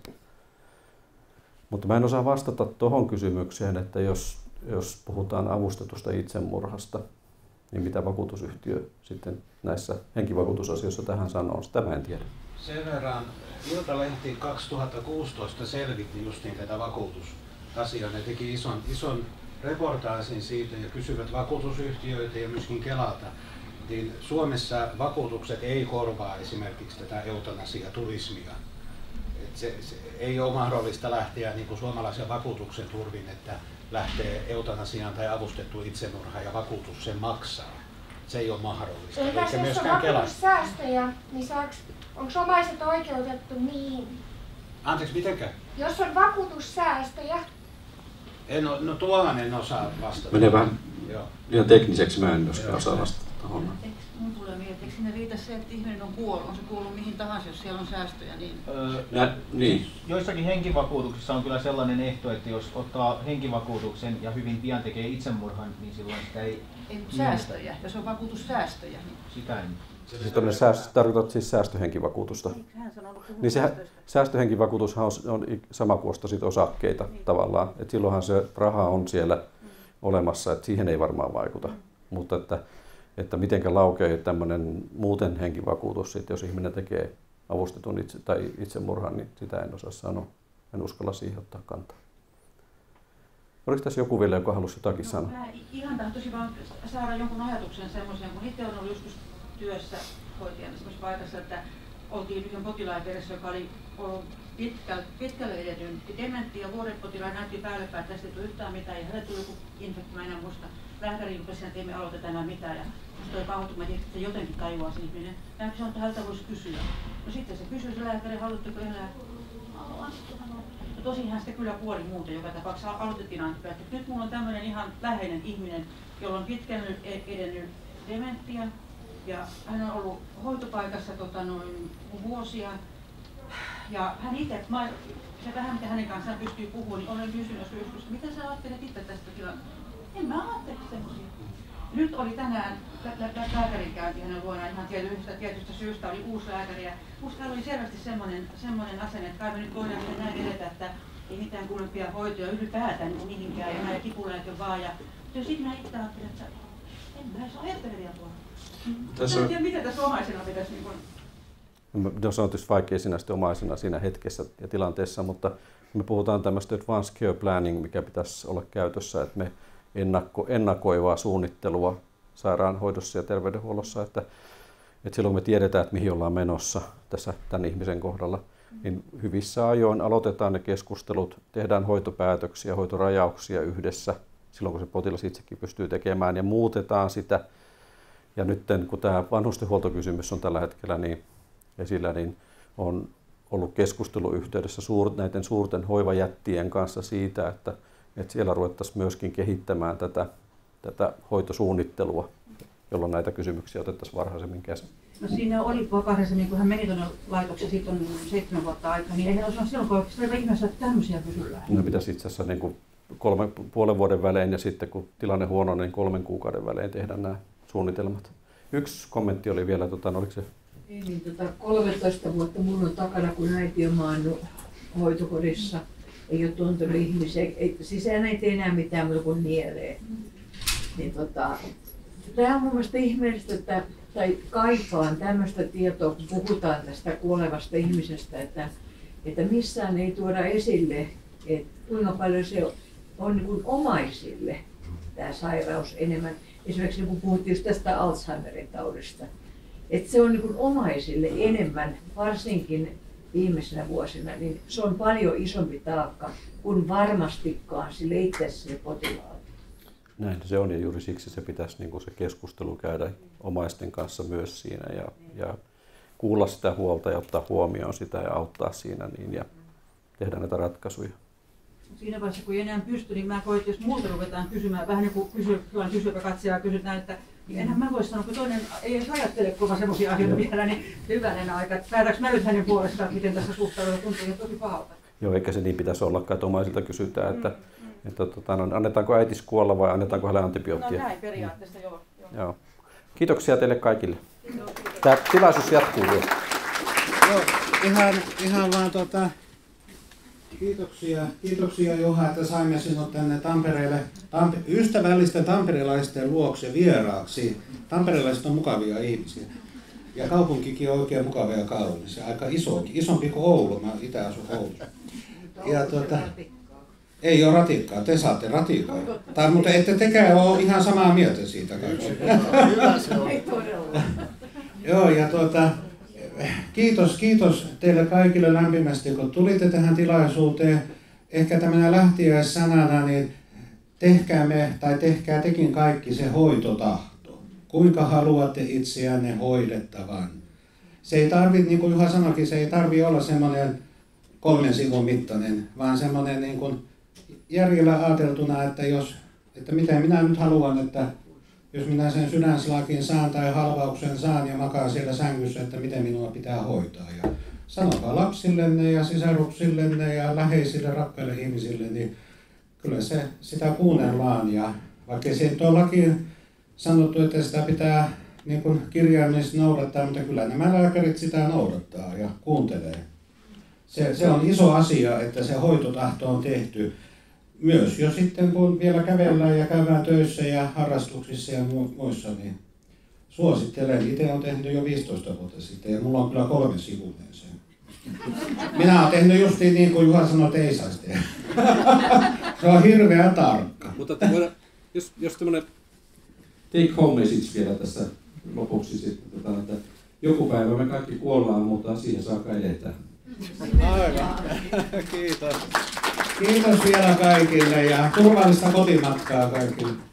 Mutta mä en osaa vastata tuohon kysymykseen, että jos puhutaan avustetusta itsemurhasta, niin mitä vakuutusyhtiö sitten näissä henkivakuutusasioissa tähän sanoo, sitä mä en tiedä. Sen verran Iltalehti 2016 selvitti justiin tätä vakuutusasiaa. Ne teki ison reportaasin siitä ja kysyvät vakuutusyhtiöitä ja myöskin Kelalta. Niin Suomessa vakuutukset ei korvaa esimerkiksi tätä eutanasiaturismia. Se ei ole mahdollista lähteä niin kuin suomalaisen vakuutuksen turvin, että lähtee eutanasiaan tai avustettu itsemurha ja vakuutus sen maksaa. Se ei ole mahdollista. Eikä jos on vakuutussäästöjä, niin onko omaiset oikeutettu niin? Anteeksi, mitenkä? Jos on vakuutussäästöjä. No tuohon en osaa vastata. Menee vähän ihan tekniseksi, mä en osaa vastata tuohon. Mun tulee mieleen, että siinä riitä se, että ihminen on kuollut, on se kuollut mihin tahansa, jos siellä on säästöjä. Niin. Joissakin henkivakuutuksissa on kyllä sellainen ehto, että jos ottaa henkivakuutuksen ja hyvin pian tekee itsemurhan, niin silloin sitä ei... Ei säästöjä, jos on vakuutussäästöjä. Niin... Sitä en. Tarkoitat siis säästöhenkivakuutusta. Niin se säästöhenkivakuutushan on sama kuin ostasit osakkeita tavallaan. Et silloinhan se raha on siellä olemassa, että siihen ei varmaan vaikuta. Mutta että mitenkä laukeaa tämmöinen muuten henkivakuutus, sit, jos ihminen tekee avustetun tai itsemurhan, niin sitä en osaa sanoa. En uskalla siihen ottaa kantaa. Oliko tässä joku vielä, joka halusi jotakin sanoa? Mä ihan tahtoisin vaan saada jonkun ajatuksen semmoisen, kun itse olen ollut joskus työssä hoitajana semmoisessa paikassa, että oltiin yhden potilaan peressä, joka oli ollut pitkälle edetyn dementti ja vuodepotilaan näytti päälle päin, että tästä ei tule yhtään mitään ja hänelle tuli joku infektio, mä enää muista. Lääkäri rupesi, että ei me aloiteta enää mitään ja musta oli pahoittuma, että se jotenkin tajuaa se ihminen. Näin sanoi, että häneltä voisi kysyä. No sitten se kysyi se lääkäri, haluatteko elää? No tosin hän sitten kyllä kuoli muuten, joka tapauksessa aloitettiin antibiootit. Nyt mulla on tämmöinen ihan läheinen ihminen, jolla on pitkään edennyt dementia. Ja hän on ollut hoitopaikassa vuosia. Ja hän itse, se vähän mitä hänen kanssaan pystyy puhumaan, niin olen kysynyt joskus, mitä sä ajattelet itse tästä tilannesta? En mä ajattele semmoisia. Nyt oli tänään lääkärinkäynti hänen luonaan ihan tietystä syystä, oli uusi lääkäri. Ja musta oli selvästi semmoinen asenne, että kai me nyt voidaan näin edetä, että ei mitään kummempia hoitoja ylipäätään mihinkään ja näin kipulääke vaan. Ja jos sitten mä itse ajattelin, että en mä edes ajattele vielä tuolla. Mä en tiedä, mitä tässä omaisena pitäisi niin Se on tietysti vaikea sinä omaisena siinä hetkessä ja tilanteessa, mutta me puhutaan tämmöistä advanced care planning, mikä pitäisi olla käytössä, että me ennakoivaa suunnittelua sairaanhoidossa ja terveydenhuollossa, että silloin me tiedetään, että mihin ollaan menossa tässä tämän ihmisen kohdalla, niin hyvissä ajoin aloitetaan ne keskustelut, tehdään hoitopäätöksiä, hoitorajauksia yhdessä, silloin kun se potilas itsekin pystyy tekemään ja muutetaan sitä. Ja nyt kun tämä vanhustenhuoltokysymys on tällä hetkellä niin esillä, niin on ollut keskusteluyhteydessä näiden suurten hoivajättien kanssa siitä, että siellä ruvettaisiin myöskin kehittämään tätä hoitosuunnittelua, jolloin näitä kysymyksiä otettaisiin varhaisemmin käsin. No siinä oli aikaisemmin, kun hän meni tuonne laitokseen, siitä on 7 vuotta aikaa, niin eihän olisi silloin oikeastaan ihmeessä, että tämmöisiä pysyllään. No pitäisi itse asiassa niin 3,5 vuoden välein ja sitten kun tilanne huono, niin 3 kuukauden välein tehdä nämä suunnitelmat. Yksi kommentti oli vielä, oliko se? Niin, 13 vuotta mulla on takana, kun äiti on maannut hoitokodissa. Ei ole tuntunut ihmisiä, sisään ei tee enää mitään muuta kuin nielee. Niin, tämä on mun mielestä ihmeellistä, tai kaipaan tämmöistä tietoa, kun puhutaan tästä kuolevasta ihmisestä, että missään ei tuoda esille, että kuinka paljon se on niin kuin omaisille tämä sairaus enemmän. Esimerkiksi kun puhuttiin just tästä Alzheimerin taudista, että se on niin kuin omaisille enemmän, varsinkin viimeisenä vuosina, niin se on paljon isompi taakka kuin varmastikaan sille itsessään potilaalle. Näin se on ja juuri siksi se pitäisi niin kuin se keskustelu käydä omaisten kanssa myös siinä ja kuulla sitä huolta ja ottaa huomioon sitä ja auttaa siinä niin, ja tehdä näitä ratkaisuja. Siinä vaiheessa kun ei enää pysty, niin mä koen, että jos multa ruvetaan kysymään, vähän niin kuin kysyvä katsoja kysytään, että niin enhän mä voi sanoa, kun toinen ei edes ajattele kova semmoisia asioita vielä, niin hyvänen aika. Päätäks mä nyt hänen puolestaan, että miten tässä suhtaudutaan, tuntuu tosi pahalta. Joo, eikä se niin pitäisi ollakaan, että omaisilta kysytään, että annetaanko äitis kuolla vai annetaanko hänelle antibioottia. No näin periaatteessa, joo. Kiitoksia teille kaikille. Tämä tilaisuus jatkuu vielä. Joo, ihan vaan kiitoksia Juha, että saimme sinut tänne Tampereelle, ystävällisten tamperelaisten luokse vieraaksi. Tamperelaiset on mukavia ihmisiä. Ja kaupunkikin on oikein mukava ja kaunis. Ja aika isompi kuin Oulu. Mä itse asun Oulussa. Ja ei ole ratikkaa, te saatte ratikkaa. Tai mutta ette tekään ole ihan samaa mieltä siitä. Hyvä se on. Joo, ja kiitos teille kaikille lämpimästi, kun tulitte tähän tilaisuuteen. Ehkä tämmöinen lähtiäissanana, niin tehkää tekin kaikki se hoitotahto. Kuinka haluatte itseänne hoidettavan. Se ei tarvitse, niin kuin Juha sanoikin, se ei tarvitse olla semmoinen 3 sivun mittainen, vaan semmoinen niin kuin järjellä ajateltuna, että mitä minä nyt haluan, että jos minä sen sydänslaakin saan tai halvauksen saan ja makaan siellä sängyssä, että miten minua pitää hoitaa. Ja sanokaa lapsillenne ja sisaruksillenne ja läheisille rakkaille ihmisille, niin kyllä sitä kuunnellaan. Ja vaikka se nyt on lakiin sanottu, että sitä pitää niin kuin kirjaimellisesti noudattaa, mutta kyllä nämä lääkärit sitä noudattaa ja kuuntelee. Se on iso asia, että se hoitotahto on tehty. Myös jo sitten, kun vielä kävellään ja käydään töissä ja harrastuksissa ja muissa, niin suosittelen. Itse olen tehnyt jo 15 vuotta sitten ja mulla on kyllä 3 sivuinen sen. Minä olen tehnyt justiin niin kuin Juha sanoi, että ei saisi tehdä. Se on hirveän tarkka. Mutta jos tämmöinen take home message vielä tässä lopuksi sitten, että joku päivä me kaikki kuollaan, mutta siihen saakka edetään. Aivan. Kiitos. Kiitos vielä kaikille ja turvallista kotimatkaa kaikille.